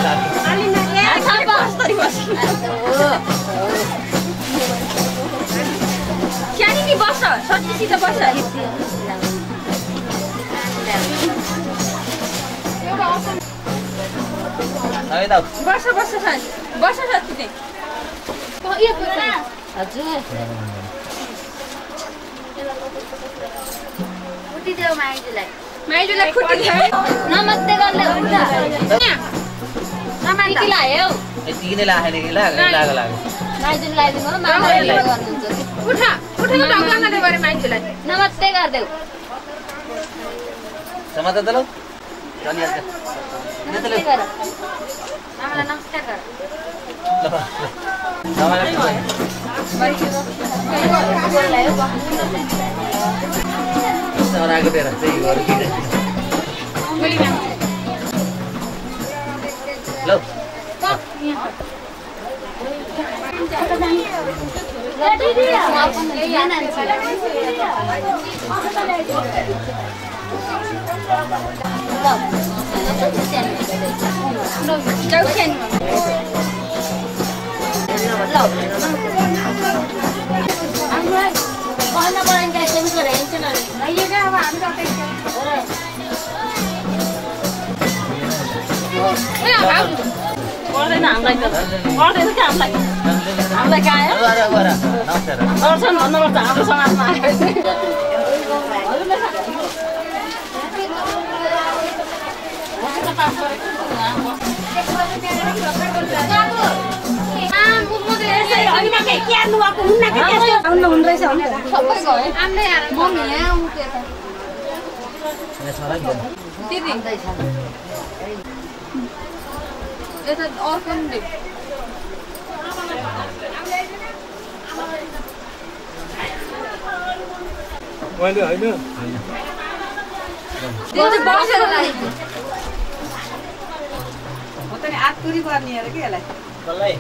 क्यानी बस सच्चीसित बस बस बस बस सच्ची हजुर खुट्टी देऊ माइजूलाई माइजूलाई खुट्टी देऊ नमस्ते गर्ले हुन्छ नमान्ती कि लायो यति किन लाखेन कि लाग लाग लाग माइजूलाई लाइदिनु न माइजूलाई गर्नुहुन्छ कि उठा उठा ढङ्गमा दे गरे माइजूलाई नमस्ते गर्देऊ समाता दलो चली आछ नमस्ते गर हामीलाई नमस्कार गर ल नमस्ते बोलायो सराको तेरा त्यही गरे किन ल पर्दैन हामीलाई त पर्दैन कि हामीलाई हामीलाई कहाँ आयो गर्छन् भन्नुपर्छ हाम्रो समाजमा यता अर्को नि मैले हैन त्यो चाहिँ बसेर लागेको हो त नि आतुरी गर्ने अरे के यसलाई कसलाई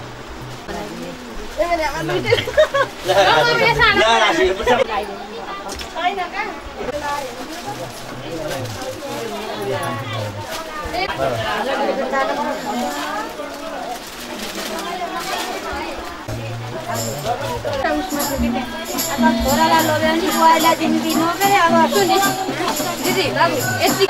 छोरालाई लोभ्यो भने बुवाईलाई दिनु दिनु पऱ्यो अब सुनि दिदी बाबु यति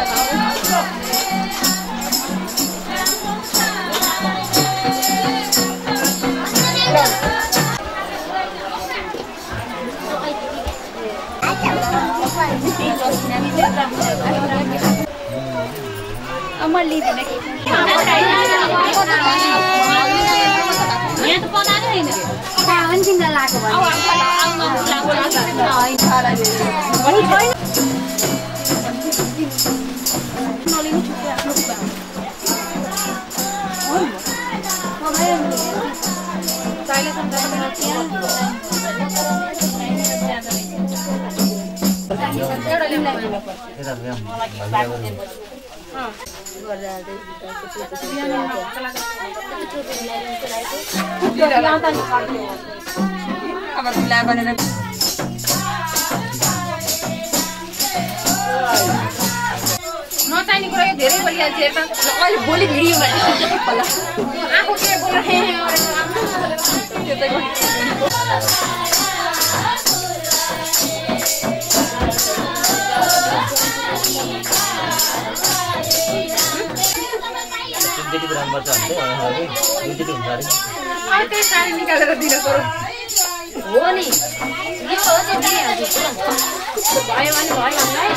अब म लिदिनँ कि यहाँ त बनाएको छैन खान किन्न लागेको अब तुलाई भनेर नचाहिने कुरा धेरै बोलिहाल्छ यता अहिले भोलि भिडियो भने होला आफू के बोलिरहेको त्यो चाहिँ दुईचोटि पुरानो पर्छ भने दुईचोटि हुन्छ अरे त्यही साडी निकालेर दिन पर्यो हो नि यो हो चाहिँ दिइहाल्छु भयो भने भयो हामीलाई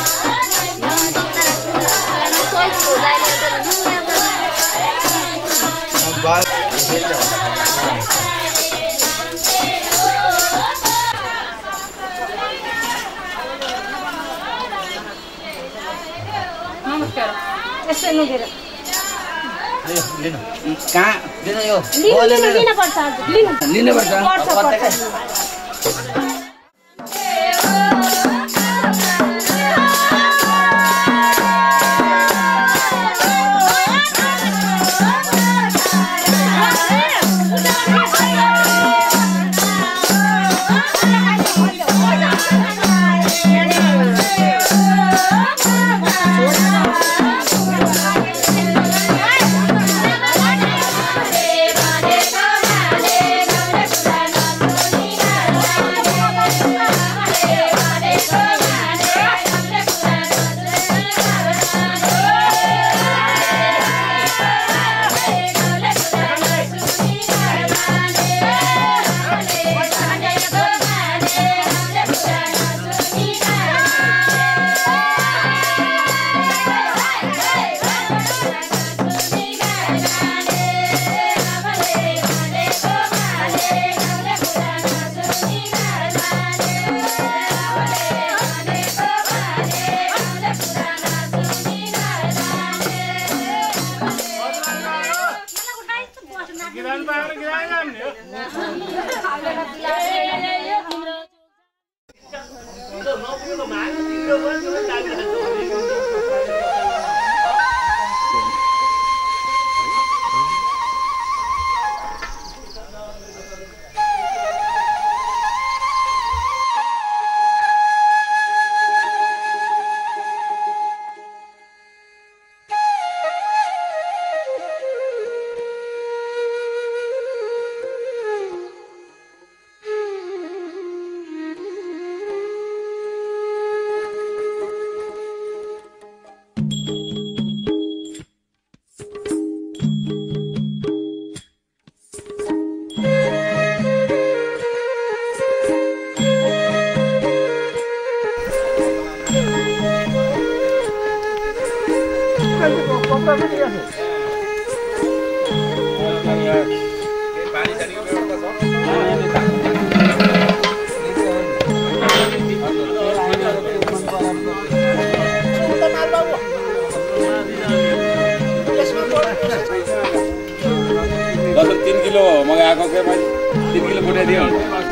नमस्कार यसो नुगेर लिनु कहाँ लिनु यो लिनुपर्छ लिनुपर्छ पर्छ कपडा पनि यहाँ पानी छानीको व्यवस्था छ तीन किलो मगाएको के भाइ तीन किलो बुटाइदियो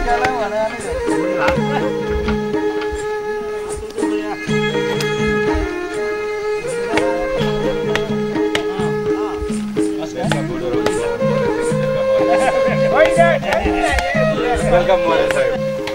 वेलकम मोरे साहब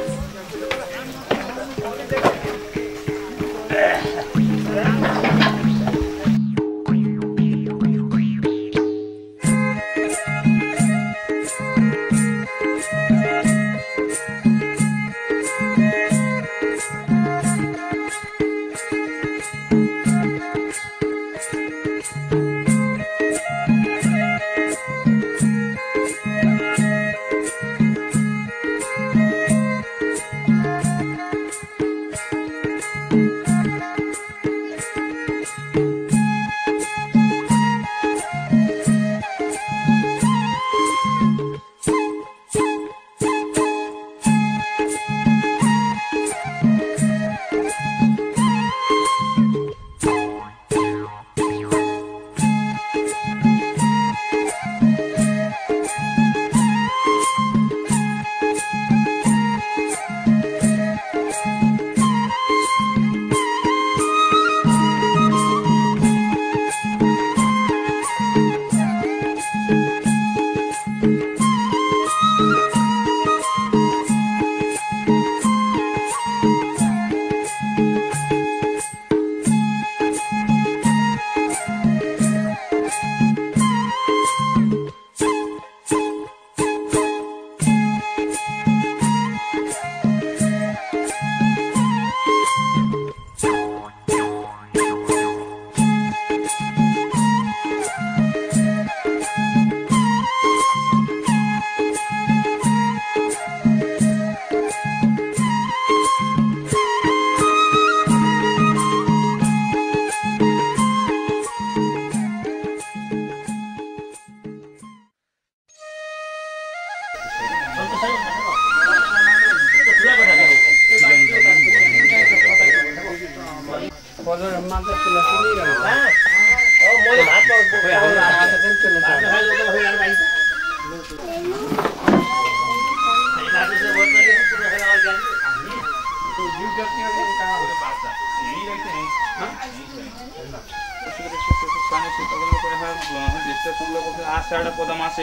आषाढ पदमासे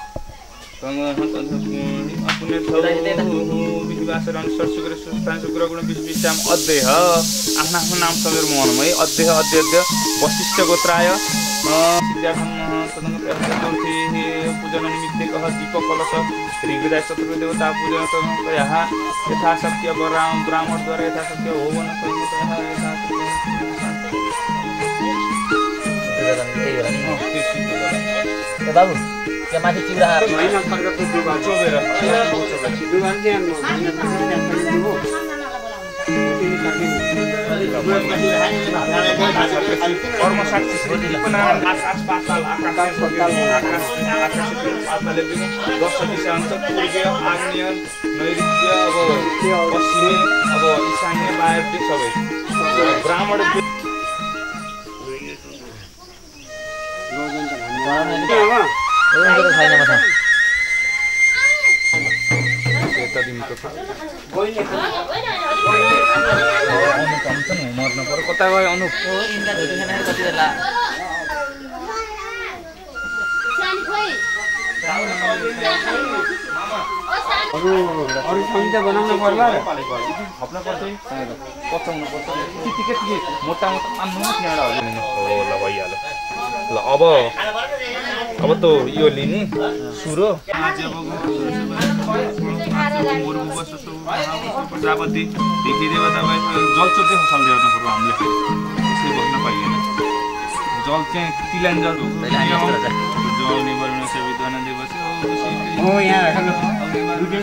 विश्वाम अध्यय आफ्नो आफ्नो नाम समेर मनमै अध्यय अध्यय वशिष्ठ गोत्राय पूजन निमित्त दीप कलश ऋग्वेद चतुर्थ देवता पूजन यथाशक्य ब्राह्मण द्वारा यथाशक्य होवन बाबु क्या माथि चिउरा महिना खर्चको दुबार चोबेर दुबार चाहिँ महिना खर्चको हो कर्म साक्षी श्री आकाश पाताल आकाश पाताल आकाश पातालले पनि दश दिशा हुन्छ पूर्वीय आग्नेय नैऋत्य अब पश्चिम अब ईशान्य वायव्य सबै ब्राह्मण कता गयो अनुप अरू अरू ठाउँ त बनाउनु पर्ला थप्न पर्छ पचाउनु पर्छ त्यतिकै त्यति मोटा मोटा तान्नु त्यहाँबाट हो ल भइहाल्यो ल अब अब त यो लिने सुरो प्रजापति देखिदियो तपाईँ जलचोक चाहिँ खसाल्दै गर्नु पर्यो हामीले त्यसले बस्न पाइएन जल चाहिँ तिलान जल जल निवारण सेविधान दिवस हो यहाँ राख्नु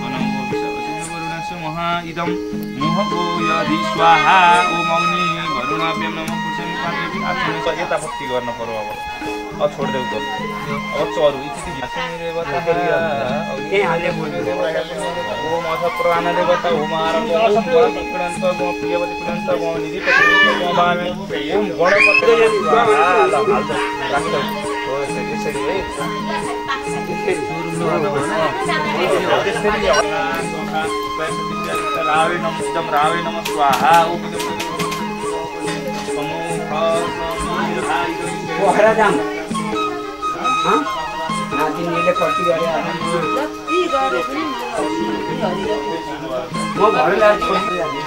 महा इदम मोहको यदि स्वाहा ओ मौनी गुणाभ्यम नमः कुर्सेमी पाण्डेवी आत्मने यतापट्टि गर्न पर्यो अब अब छोड्देऊ त अब चरु इति मेरे बता के हाले बोल्यो ओम अथ प्राण देवता ओम आरम्भ ओम गणपतिपीडन्त ओम प्रियवती पीडन्त ओम निधि पतिपीडन्त ओम भावे ओम गणपति हाल हाल राख्दै हो त्यसरी है रावे नमः रावे नमः स्वाहा पोखरा जाम हाँ नातिनीले कति गरे जति गरे पनि म घरलाई छोड्दिहाले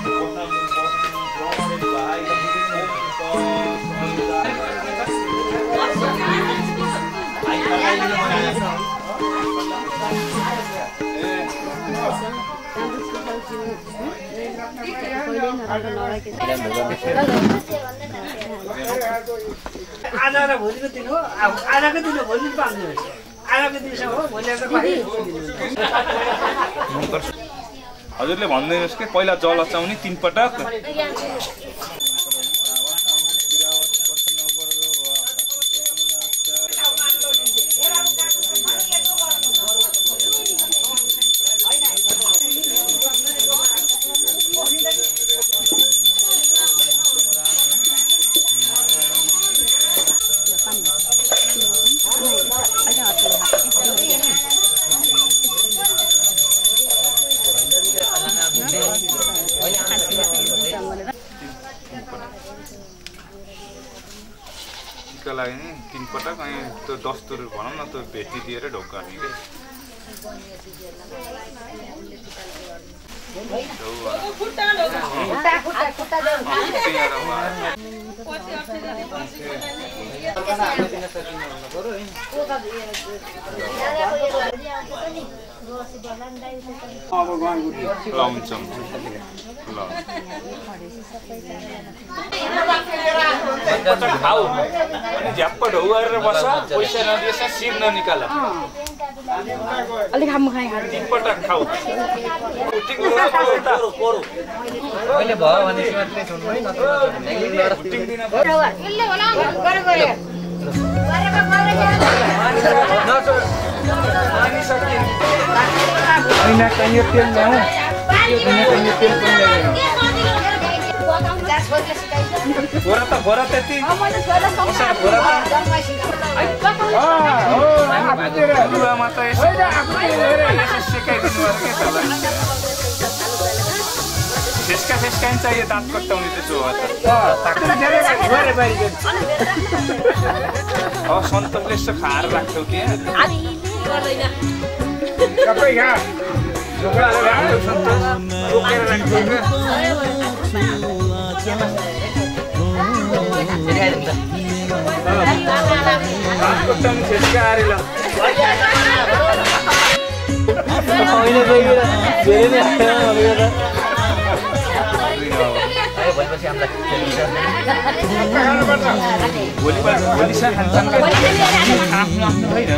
आज र भोलिको दिन हो आजको दिन हो भोलि पाउँदैन आजको दिनसम्म हो भोलि हजुरले भन्दैनुहोस् कि पहिला जल अचाउने तीन पटक टिका लाग्यो नि तीन पटक अनि त्यो दस्तुर भनौँ न त्यो भेटी दिएर ढोक गर्ने के खाऊ झ्याप्प ढौ गरेर बस पैसा नदिएछ सिर ननिकाल अलिक खाम खाइ खानु तीन पटक खाऊ अहिले भयो भने मात्रै सुन्नु है नत्र यसले होला गरे गरे ऐना कहियो तेल ल्याऊ ऐना कहियो तेल पनि ल्याऊ घोरा त घोरा त्यति लुगामा त यसो सिकाइदिनु भयो के तँलाई फेस्का फेस्काइन चाहियो दाँत कट्टाउने त्यसो हो त सन्तोषले यसो खाएर राख्छौ त्यहाँ सबै खा सन्तोष रोकेर राख्छौ कट्टाउने फेस्का आएर ल भोलि भोलि सा खान्छन् आफ्नो आफ्नो होइन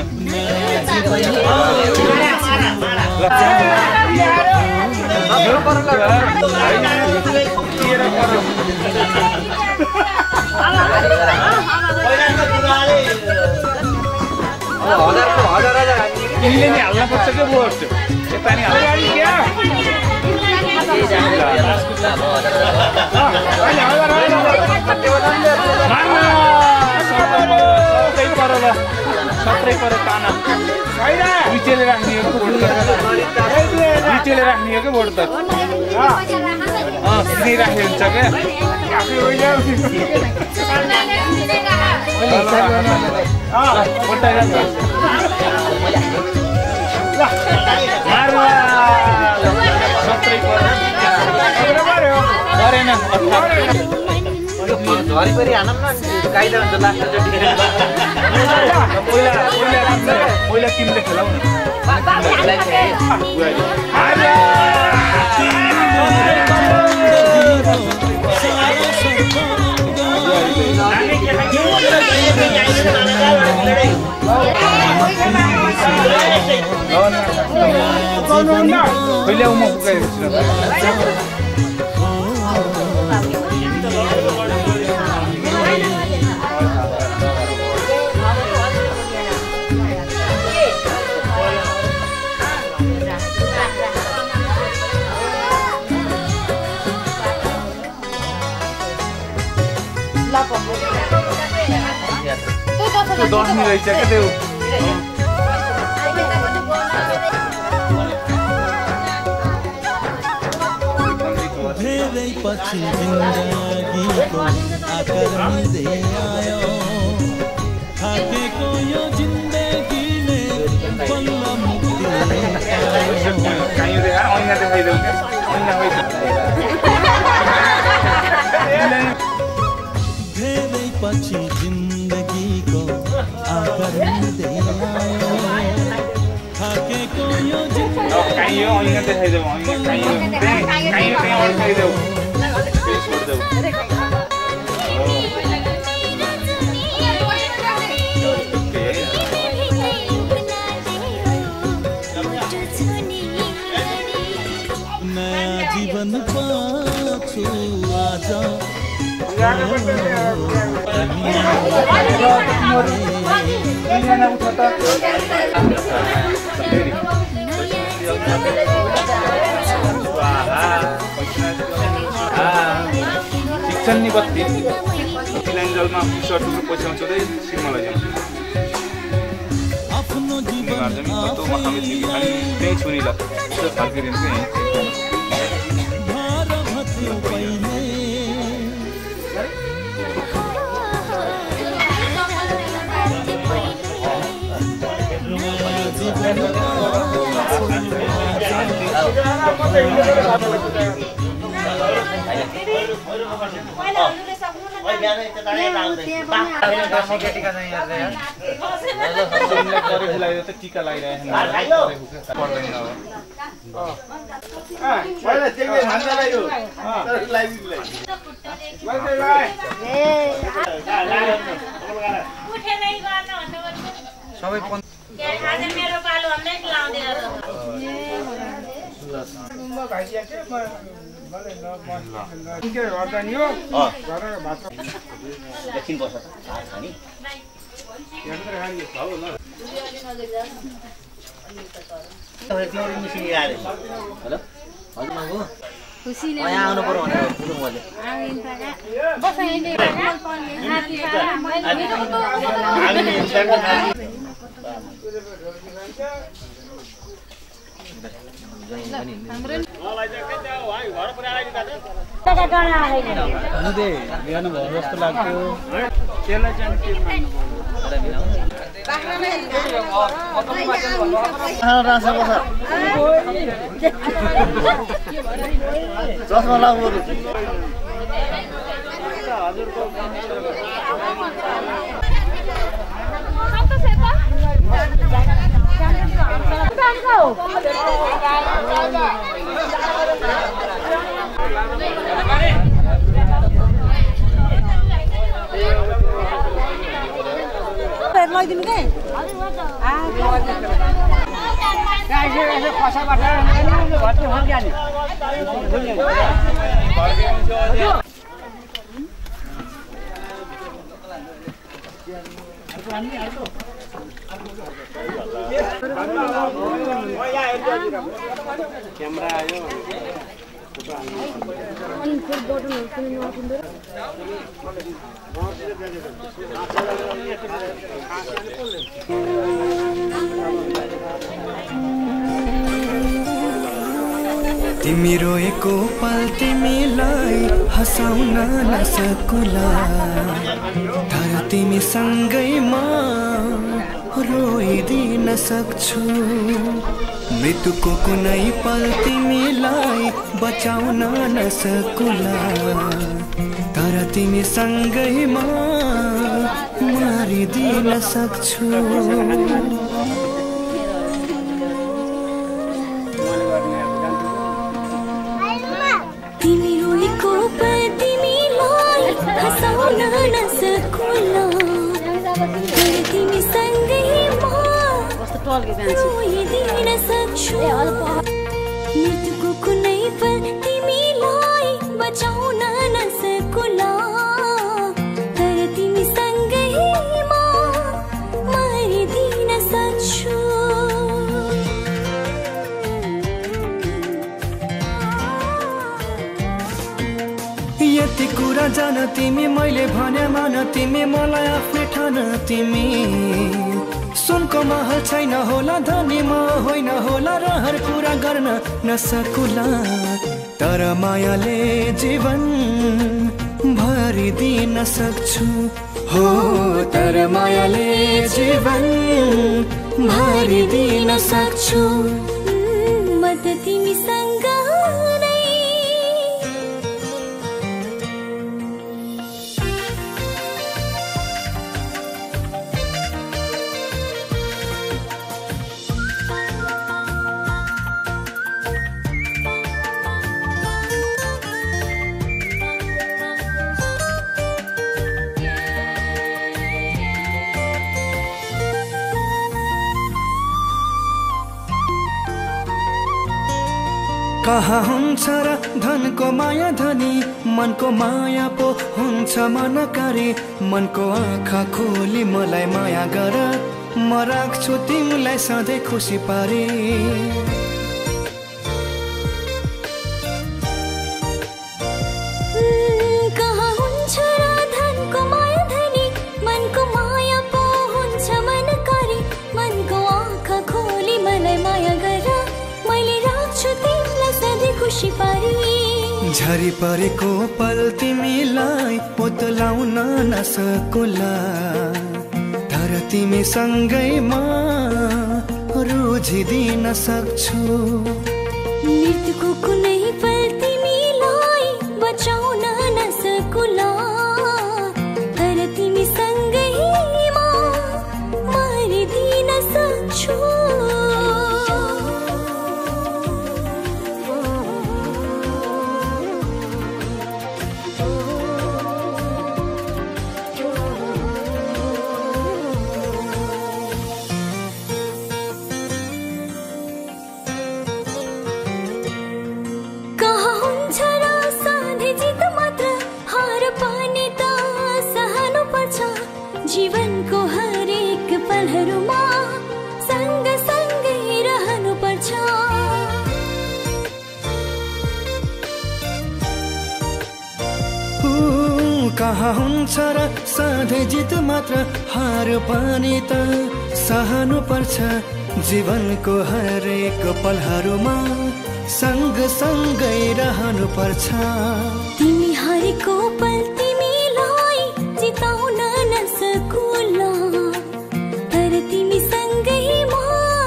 तिमीले नि हाल्न पर्छ क्या बोर्ड यता नि हाल्नु सत्रै पऱ्यो ताना बिचेले राख्ने हो बिचेले राख्ने हो क्या बोर्ड त यिनी राख्ने हुन्छ क्या सत्रै पऱ्यो गरेन झरिपरि हानौँ न कायदा हुन्छ लास्टचोटि पहिला पहिला पहिला तिमीले खेलाउ न पहिला म पुगाइदिन्छु त्यो दस्नी रहेछ क्या त्यो धेरै पछि जिन्दगीको आकार मिल्दै आयो थाकेको यो जिन्दगीले बल्ल मुक्ति धेरै पछि जिन्दगीको आकार मिल्दै आयो थाकेको यो काइयो ऐना देखाइदेऊ ऐना काइयो काइयो काइयो देखाइदेऊ छोड्देऊ नयाँ जीवन पाछु आज शिक्षण नि बत्ती फिलान्जलमा पुसर टुक्रो पैसा आउँछदै सिमलाई जान्छ आफ्नो जीवन तो मखामे छिपी खाली त्यही छुरीला त्यो फर्किदिन्छ नि भार भत्यो पहिले नयाँ जीवन टीका लगाइरहेको मेरो पालो अन्नै लाउँदै एकछिन बस्छ भात खाने यहाँ आउनु पर्यो भनेर बुझ्नु मैले बिहान भयो जस्तो लाग्थ्यो त्यसलाई चाहिँ के चस्मा लाग्नु लैदिनु के क्यामेरा आयो तिमी रोएको पल तिमीलाई हँसाउन नसकुला तर तिमी सँगैमा रोइदिन सक्छु मृत्युको कुनै पल तिमीलाई बचाउन नसकुला तर तिमी सँगैमा मारिदिन सक्छु तिमी रोएको पल तिमीलाई हँसाउन नसकुला तर तिमी सँगैमा रोइदिन सक्छु मृत्युको कुनै पल तिमीलाई बचाउन नसकुला तर तिमी सँगैमा मारिदिन सक्छु यति कुरा कुरा जान तिमी मैले भने मान तिमी मलाई आफ्नै ठान तिमी सुनको महल छैन होला धनी म होइन होला रहर पूरा गर्न नसकुला तर मायाले जीवन भरिदिन सक्छु हो तर मायाले जीवन भरिदिन सक्छु म त तिमीसँग कहाँ हुन्छ र धनको माया धनी मनको माया पो हुन्छ मनकारी मनको आँखा खोली मलाई माया गर म राख्छु तिमीलाई सधैँ खुसी पारी कहाँ हुन्छ र धनको माया धनी मनको माया पो हुन्छ मनकारी मनको आँखा खोली मलाई माया गर मैले राख्छु तिमीलाई सधैँ खुसी पारी झरी परेको पल तिमीलाई पोतलाउन नसकुला तर तिमी सँगैमा रोजिदिन सक्छु मृत्युको कुनै पल तिमीलाई बचाउन नसकुला तर तिमी सँगैमा मारिदिन सक्छु जीवनको हरेक पलहरूमा सँग सँगै रहनु पर्छ कहाँ हुन्छ र सधैँ जित मात्र हार पनि त सहनु पर्छ जीवनको हरेक पलहरूमा सँग सँगै रहनु पर्छ तिमी हरेको पल तिमीलाई जिताउन नसकुला तर तिमी सँगैमा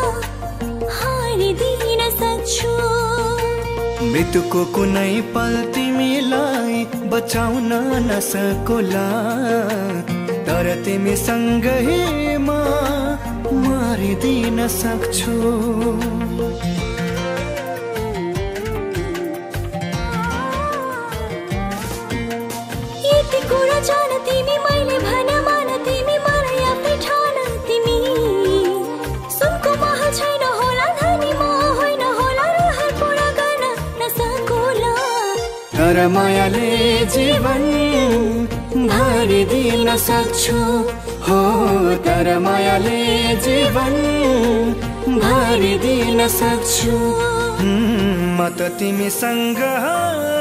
हारिदिन सक्छु मृत्युको कुनै पल तिमीलाई बचाउन नसकुला तर तिमी सँगैमा मारिदिन सक्छु यति कुरा जान तिमी मैले भने मान तिमी मलाई आफै ठान तिमी सुनको महल छैन होला धनी म होइन होला रहर पूरा गर्न नसकुला तर मायाले जीवन भरिदिन सक्छु हो तर मायाले जीवन भरिदिन सक्छु म त तिमीसँग